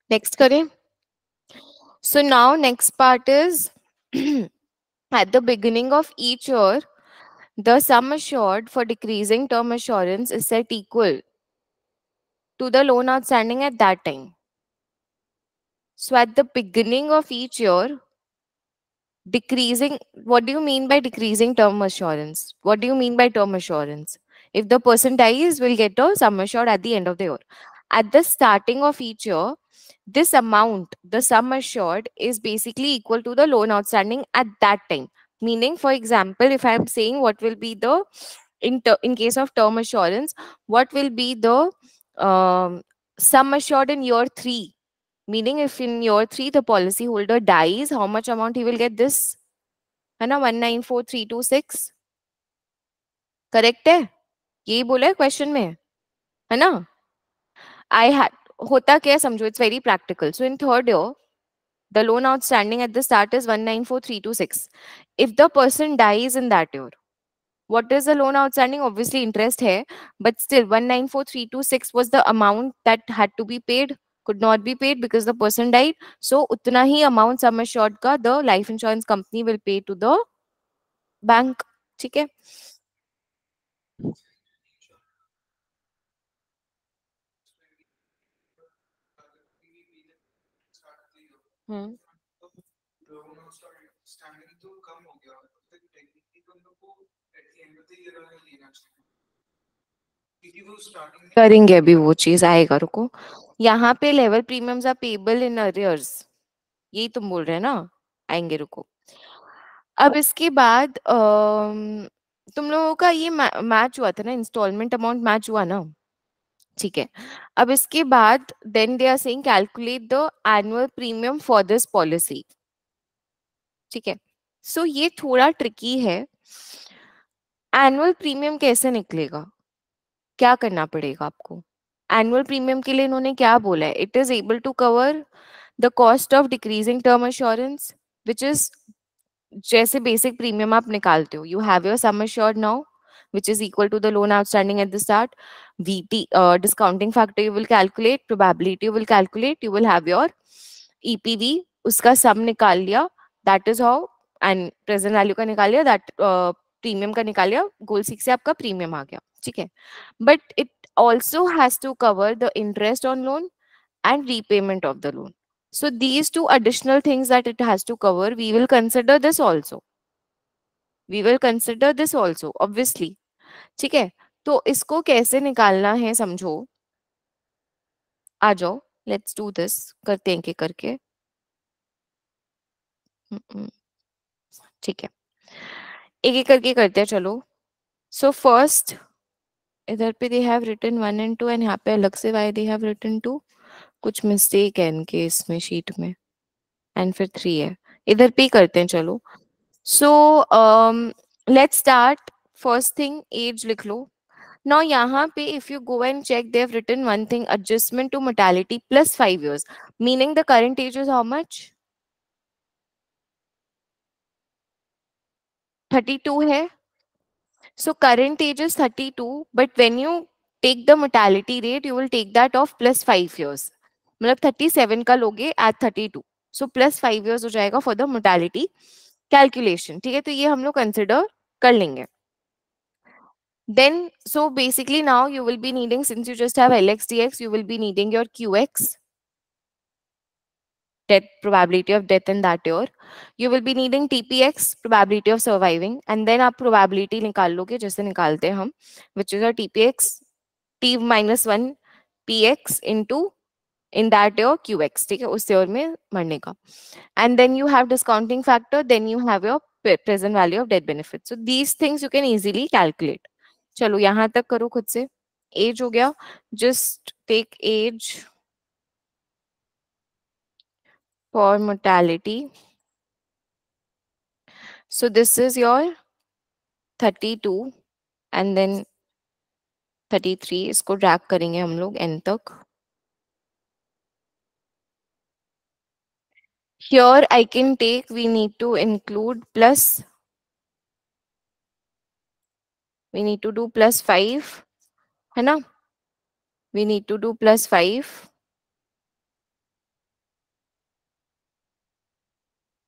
Next करें. So now next part is at the beginning of each year, the sum assured for decreasing term assurance is set equal to the loan outstanding at that time. So at the beginning of each year, decreasing, what do you mean by decreasing term assurance? What do you mean by term assurance? If the person dies, we'll get a sum assured at the end of the year. At the starting of each year, this amount, the sum assured, is basically equal to the loan outstanding at that time. Meaning, for example, if I'm saying what will be the, in, ter- in case of term assurance, what will be the um, sum assured in year three? Meaning, if in year three the policy holder dies, how much amount he will get this? है ना, one nine four three two six. Correct है, यही बोला है question में, है ना. I had, होता क्या है समझो, it's very practical. So in third year the loan outstanding at the start is one nine four three two six. If the person dies in that year, what is the loan outstanding? Obviously interest hai, but still one nine four three two six was the amount that had to be paid, could not be paid because the person died. So utna hi amount sum assured ka the life insurance company will pay to the bank. ठीक है. हम्म. Loan standing तो कम हो गया, तो technically तो हम लोग को at the end of the year वाला लेना चाहिए, क्योंकि वो स्टार्टिंग में करेंगे अभी, वो चीज आएगा, रुको. यहाँ पे level premiums are payable in arrears, यही तुम बोल रहे हैं ना. आएंगे, रुको. अब इसके बाद अम, तुम लोगों का ये मैच हुआ था ना, इंस्टॉलमेंट अमाउंट मैच हुआ ना. ठीक है. अब इसके बाद then they are saying calculate the annual premium for this policy. ठीक है. सो so, ये थोड़ा ट्रिकी है. एनुअल प्रीमियम कैसे निकलेगा, क्या करना पड़ेगा आपको? एनुअल प्रीमियम के लिए इन्होंने क्या बोला है? It is able to cover the cost of decreasing term assurance, which is, जैसे बेसिक प्रीमियम आप निकालते हो, you have your sum assured now which is equal to the loan outstanding at the start. V T, uh, discounting factor you will calculate, probability you will calculate, you will have your E P V, उसका sum निकाल लिया, that is how, and present value का निकाल लिया, that uh, premium का निकाल लिया, गोल six से आपका प्रीमियम आ गया. ठीक है. But it also has to cover the interest on loan and repayment of the loan. So these two additional things that it has to cover, we will consider this also. We will consider this also, obviously. ठीक है. तो इसको कैसे निकालना है समझो. आ जाओ, let's do this. करते हैं कि करके. ठीक है, एक एक करके करते हैं, चलो. सो so फर्स्ट, इधर पे they have written one and two, and यहाँ पे अलग से why they have written two. कुछ मिस्टेक है इनके इसमें शीट में, एंड फिर थ्री है. इधर पे ही करते हैं, चलो. So let's start. First thing, age लिख लो. Now यहाँ पे if you go and check, they have written one thing, adjustment to mortality plus five years, meaning the current age is how much? thirty-two है. So current age is thirty-two, but when you take the mortality rate, you will take that of plus five years. मतलब thirty-seven का लोगे at thirty-two. So plus five years हो जाएगा for the mortality calculation. ठीक है, तो ये हम लोग consider कर लेंगे. Then, so basically now you will be needing, since you just have L X D X, you will be needing your Q X, death, probability of death in that year. You will be needing T P X, probability of surviving, and then आप probability निकाल लोगे जैसे निकालते हैं हम, which is a T P X, T minus one P X into in that year Q X. ठीक है, उस year में मरने का. And then you have discounting factor, then you have your present value of death benefit. So these things you can easily calculate. चलो यहाँ तक करो खुद से. एज हो गया, just take age for mortality. So this is your thirty-two and then thirty-three. इसको drag करेंगे हम लोग n तक. Here I can take, we need to include plus, we need to do plus five, है ना? We need to do plus five.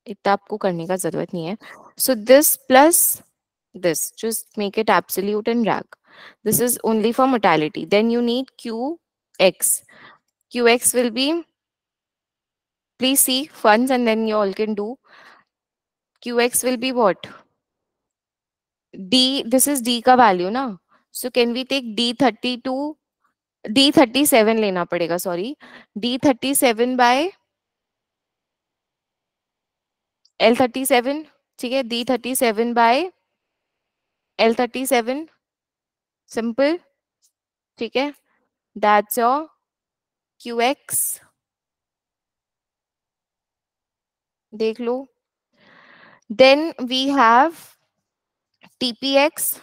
इतना आपको करने का जरूरत नहीं है. So this plus this, just make it absolute and drag. This is only for mortality. Then you need Qx. Qx will be, please see funds and then you all can do. Qx will be what? D, this is D का value ना. So can we take D thirty-two, D thirty-seven लेना पड़ेगा, sorry. D thirty-seven by L thirty-seven, ठीक है. D thirty-seven by L thirty-seven, simple, ठीक है. That's your Qx. देख लो. Then we have Tpx.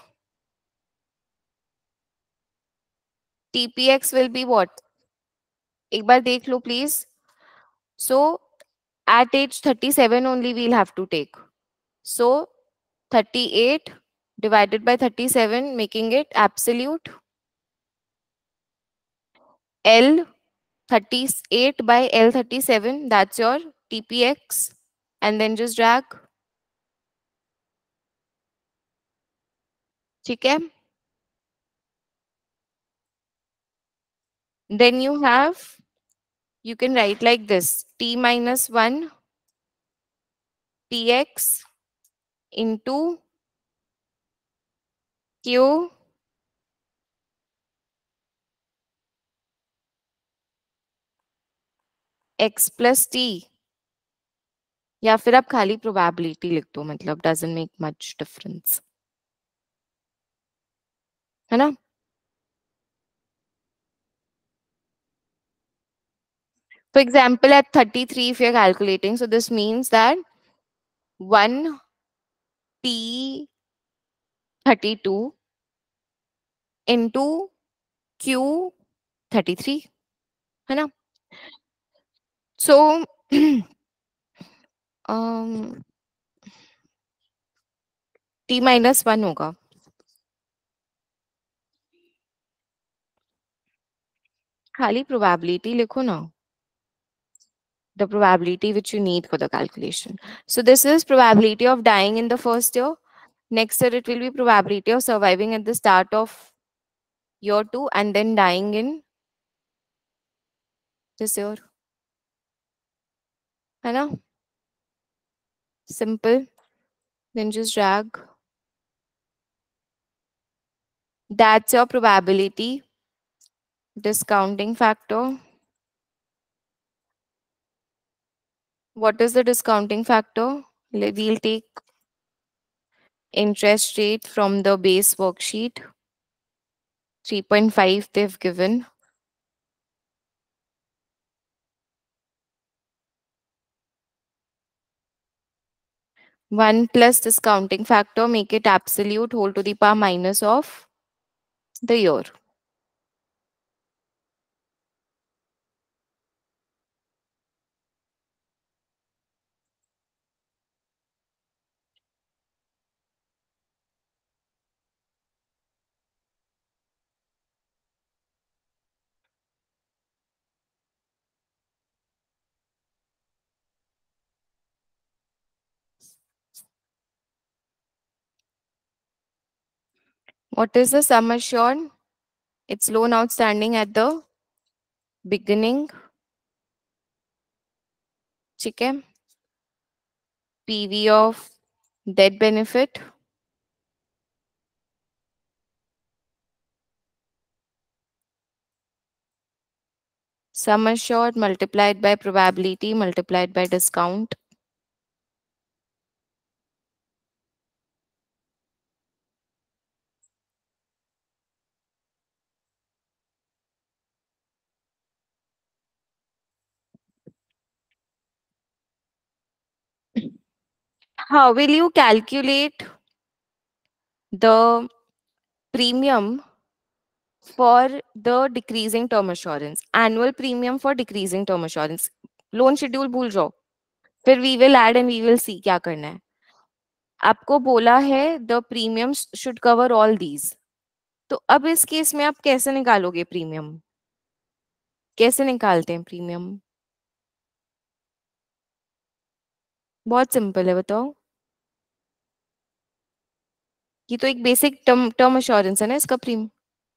Tpx will be what? एक बार देख लो please. So at age thirty-seven only we'll have to take. So thirty-eight divided by thirty-seven, making it absolute. L thirty-eight by L thirty-seven, that's your Tpx. And then just drag. ठीक है. Then you have, you can write like this, T minus one Tx into Q x plus t. या फिर आप खाली probability लिख दो, मतलब doesn't make much difference, है ना. For example, at thirty-three, if you're calculating, so this means that one T thirty-two into Q thirty-three, है ना. So um, T minus one होगा. खाली probability लिखो ना. The probability which you need for the calculation. So this is probability of dying in the first year. Next year it will be probability of surviving at the start of year two and then dying in this year. है ना. Simple. Then just drag. That's your probability discounting factor. What is the discounting factor? Le- We'll take interest rate from the base worksheet. three point five they've given. one plus discounting factor, make it absolute, whole to the power minus of the year. What is the sum assured? It's loan outstanding at the beginning. ठीक है. P V of debt benefit. Sum assured multiplied by probability multiplied by discount. How will you calculate the premium for the decreasing term assurance? Annual premium for decreasing term assurance. Loan schedule भूल जाओ. फिर we will add and we will see क्या करना है. आपको बोला है the premiums should cover all these. तो अब इस केस में आप कैसे निकालोगे प्रीमियम? कैसे निकालते हैं प्रीमियम? बहुत सिंपल है, बताओ। ये तो एक बेसिक टर्म टर्म अश्योरेंस है ना इसका प्रीम।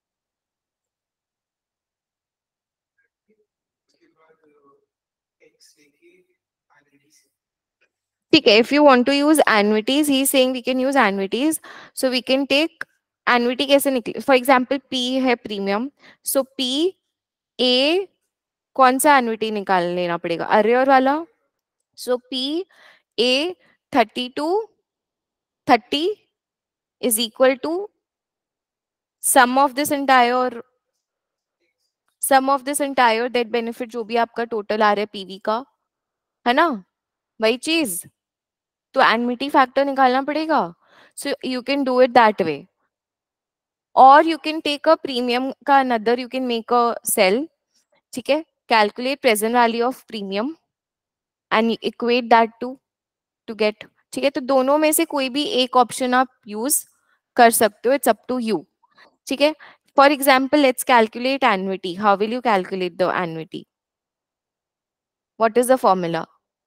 उसके बाद एक्स लेके एनुटी से ठीक है, if you want to use annuities, he is saying we can use annuities, so we can take annuity कैसे निकले, फॉर एग्जांपल पी है प्रीमियम, सो पी ए, कौन सा एन्युटी निकाल लेना पड़ेगा, अरेयर वाला, so P A thirty two thirty is equal to sum of this entire sum of this entire death benefit, जो भी आपका टोटल आ रहा है पीवी का, है ना, वही चीज। तो एन्युटी फैक्टर निकालना पड़ेगा, so you can do it that way, और you can take a premium का another, you can make a cell, ठीक है, calculate present value of premium and equate that to to get, ठीक है। तो दोनों में से कोई भी एक ऑप्शन आप यूज कर सकते हो, इट्स अप टू यू, ठीक है। For example let's calculate annuity, how will you calculate the annuity, what is the formula,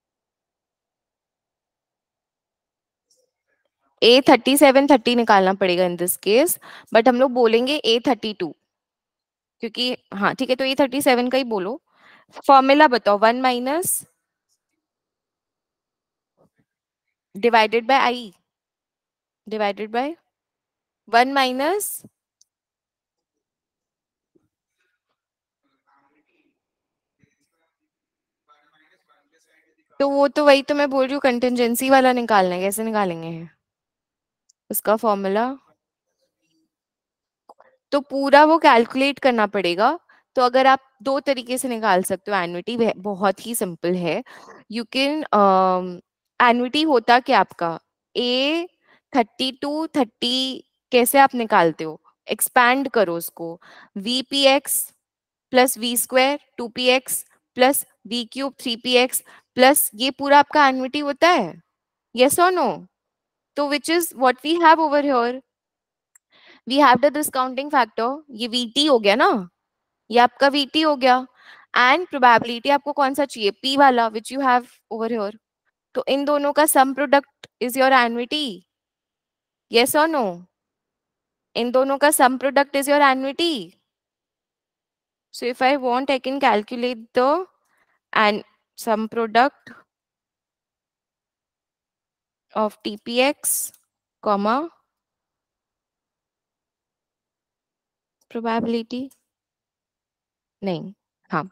A thirty seven thirty निकालना पड़ेगा इन दिस केस, बट हम लोग बोलेंगे ए थर्टी टू, क्योंकि हाँ ठीक है, तो ए थर्टी सेवन का ही बोलो। फॉर्मूला बताओ, one minus divided by I, divided by one minus, तो वो तो वही तो मैं बोल रही हूँ, कंटिजेंसी वाला निकालना है, कैसे निकालेंगे उसका फॉर्मूला, तो पूरा वो कैलकुलेट करना पड़ेगा। तो अगर आप दो तरीके से निकाल सकते हो एन्युटी, बहुत ही सिंपल है, यू कैन, एन्युटी होता क्या आपका, ए थर्टी टू थर्टी, कैसे आप निकालते हो, एक्सपैंड करो उसको, V P X plus V square two P X plus V cube three P X plus, ये पूरा आपका एन्युटी होता है, यस और नो। तो which is what we have over here, we have the discounting factor, ये VT हो गया ना, ये आपका वीटी हो गया, एंड प्रोबेबिलिटी आपको कौन सा चाहिए, पी वाला which you have over here, तो इन दोनों का sum product is your annuity, yes और नो, इन दोनों का sum product is your annuity. So if I want, I can calculate the and sum product of T P X, comma probability, नहीं, हाँ,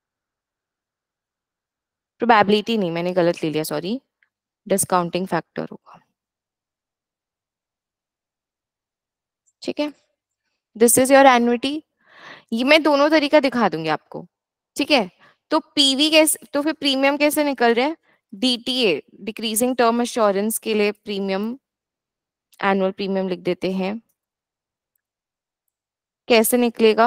probability नहीं, मैंने गलत ले लिया, सॉरी, डिस्काउंटिंग फैक्टर होगा, ठीक है। दिस इज योर एन्युटी, ये मैं दोनों तरीका दिखा दूंगी आपको, ठीक है। तो पीवी कैसे, तो फिर प्रीमियम कैसे निकल रहा है, डीटीए, डिक्रीजिंग टर्म एश्योरेंस के लिए प्रीमियम, एनुअल प्रीमियम लिख देते हैं, कैसे निकलेगा,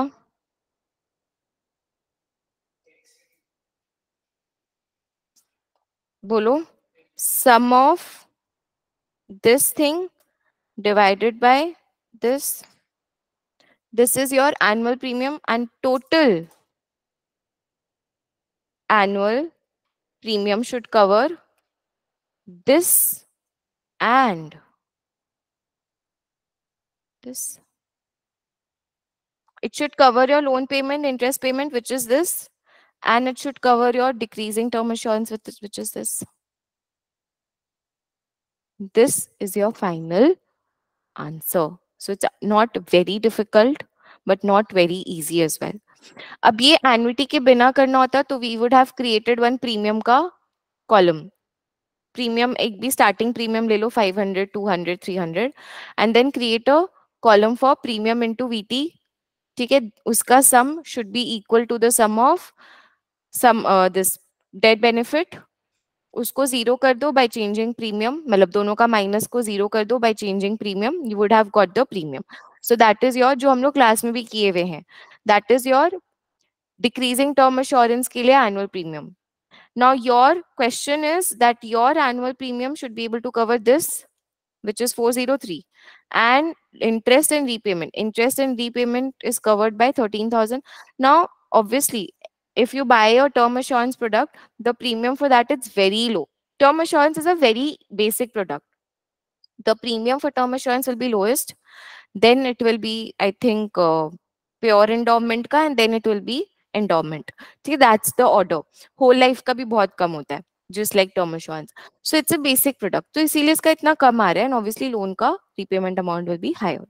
बोलो, sum of this thing divided by this, this is your annual premium, and total annual premium should cover this and this, it should cover your loan payment, interest payment, which is this, and it should cover your decreasing term assurance, with this, which is this. This is your final answer. So it's not very difficult but not very easy as well. अब ये annuity के बिना करना होता तो we would have created one premium का column, premium एक भी स्टार्टिंग प्रीमियम ले लो, five hundred two hundred three hundred, and then create a column for premium into VT, ठीक है, उसका sum should be equal to the sum of sum this death benefit, उसको zero कर दो बाय चेंजिंग प्रीमियम, मतलब दोनों का minus को जीरो कर दो by changing premium, you would have got the premium. So that is your, जो हम लोग क्लास में भी किए हुए हैं, that is your decreasing term assurance के लिए annual premium. Now your question is that your annual premium should be able to cover this, which is four oh three, and interest and repayment. Interest and repayment is covered by thirteen thousand. Now, obviously, if you buy a term assurance product, the premium for that is very low. Term assurance is a very basic product. The premium for term assurance will be lowest, then it will be, I think, uh, pure endowment ka, and then it will be endowment. See, that's the order. Whole life का भी बहुत कम होता है, just like term assurance. So it's a basic product. तो इसीलिए इसका इतना कम आ रहा है, and obviously loan का repayment amount will be higher.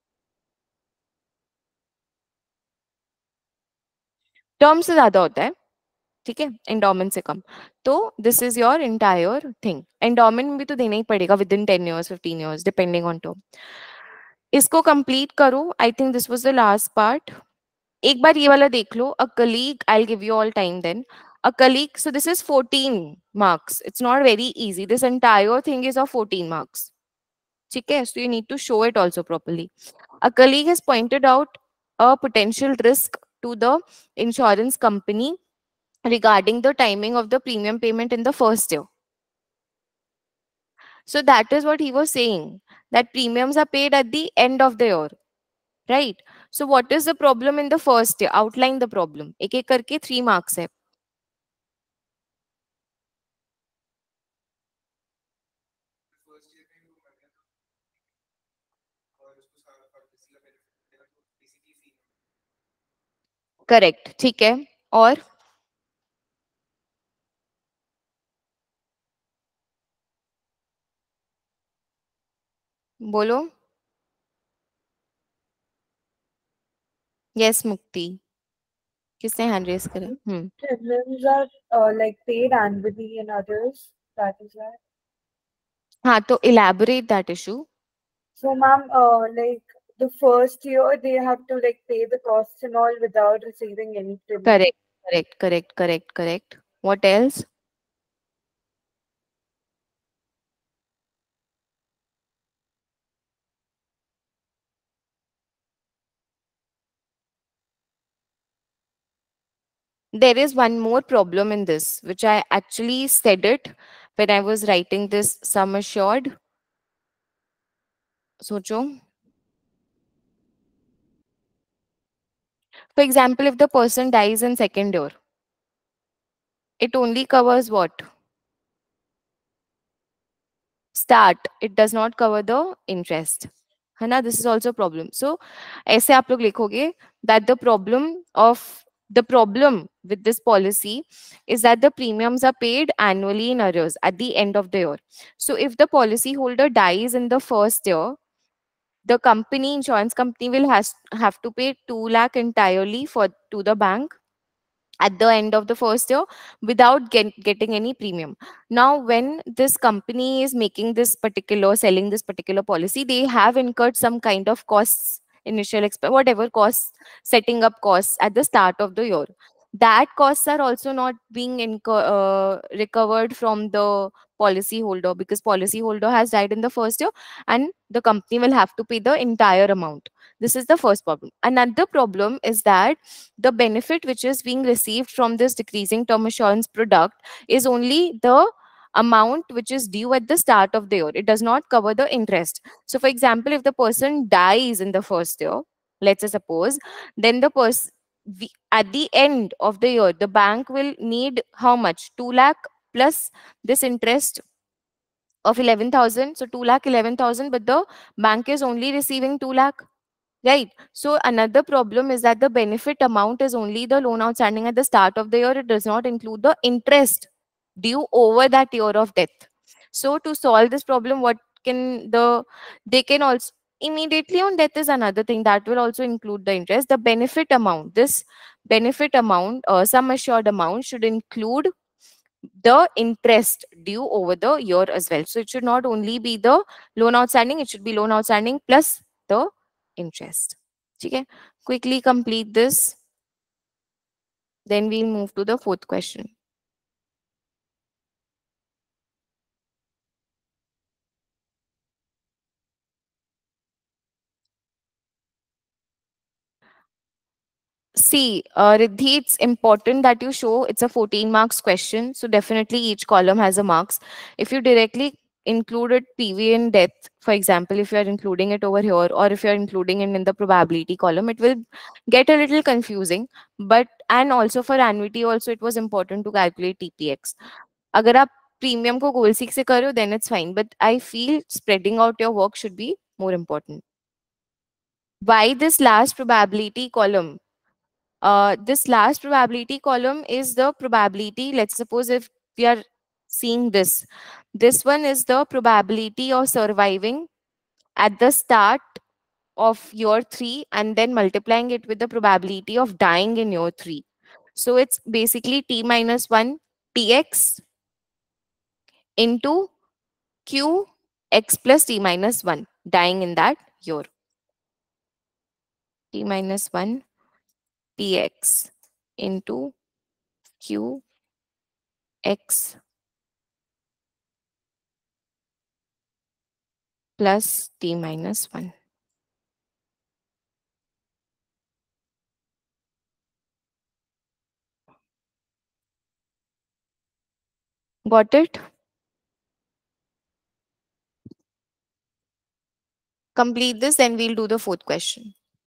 Term से ज्यादा होता है, ठीक है, एंडोमेंट से कम. तो this is your entire thing. Endowment में भी तो देना ही पड़ेगा within ten years fifteen years depending on term. इसको कंप्लीट करो. I think this was the last part. एक बार ये वाला देख लो. A colleague, I will give you all time then. A colleague, so this is fourteen marks. It's not very easy. This entire thing is of fourteen marks. ठीक है, so you need to show it also properly. A colleague has pointed out a potential risk to the insurance company regarding the timing of the premium payment in the first year. So that is what he was saying, that premiums are paid at the end of the year, right? So what is the problem in the first year? Outline the problem. एक एक करके three marks है. First year में वो मैंने और उसको सारा पॉलिसी का बेनिफिट मिलेगा तो बेसिकली फी. Correct. ठीक है. और बोलो. Yes, मुक्ति. किसने हैंड रेस करा? हम्म. Premiums are uh, like paid annually in others. That is why. हाँ, तो elaborate that issue. So, ma'am, uh, like the first year they have to like pay the costs and all without receiving any premium. Correct. Correct. Correct. Correct. Correct. What else? There is one more problem in this, which I actually said it when I was writing this sum assured. Socho. For example, if the person dies in second year, it only covers what? Start. It does not cover the interest. है ना? This is also a problem. So, ऐसे आप लोग लिखोगे that the problem of the problem with this policy is that the premiums are paid annually in arrears at the end of the year. So, if the policy holder dies in the first year, the company, insurance company will has have to pay two lakh entirely for to the bank at the end of the first year without get, getting any premium. Now, when this company is making this particular, selling this particular policy, they have incurred some kind of costs, initial expense, whatever costs, setting up costs at the start of the year. That costs are also not being incur, uh, recovered from the policy holder, because policy holder has died in the first year and the company will have to pay the entire amount. This is the first problem. Another problem is that the benefit which is being received from this decreasing term assurance product is only the amount which is due at the start of the year. It does not cover the interest. So, for example, if the person dies in the first year, let's say suppose, then the person at the end of the year, the bank will need how much? two lakh plus this interest of eleven thousand. So, two lakh eleven thousand, but the bank is only receiving two lakh. Right. So another problem is that the benefit amount is only the loan outstanding at the start of the year. It does not include the interest due over that year of death. So to solve this problem, what can the, they can also immediately on death is another thing that will also include the interest. The benefit amount, this benefit amount, uh, sum assured amount should include the interest due over the year as well. So it should not only be the loan outstanding, it should be loan outstanding plus the interest. Okay, quickly complete this. Then we'll move to the fourth question. See, uh, Riddhi, it's important that you show it's a fourteen marks question. So definitely each column has a marks. If you directly included P V and death, for example, if you are including it over here or if you are including it in the probability column, it will get a little confusing. But and also for annuity also it was important to calculate T P X. अगर आप premium को गोल seek से कर रहे हो then it's fine, but I feel spreading out your work should be more important. Why this last probability column? Uh, this last probability column is the probability. Let's suppose if we are seeing this, this one is the probability of surviving at the start of year three and then multiplying it with the probability of dying in year three. So it's basically t minus one tx into q x plus t minus one dying in that year. T minus one tx into q x plus t minus one. Got it? Complete this, then we'll do the fourth question.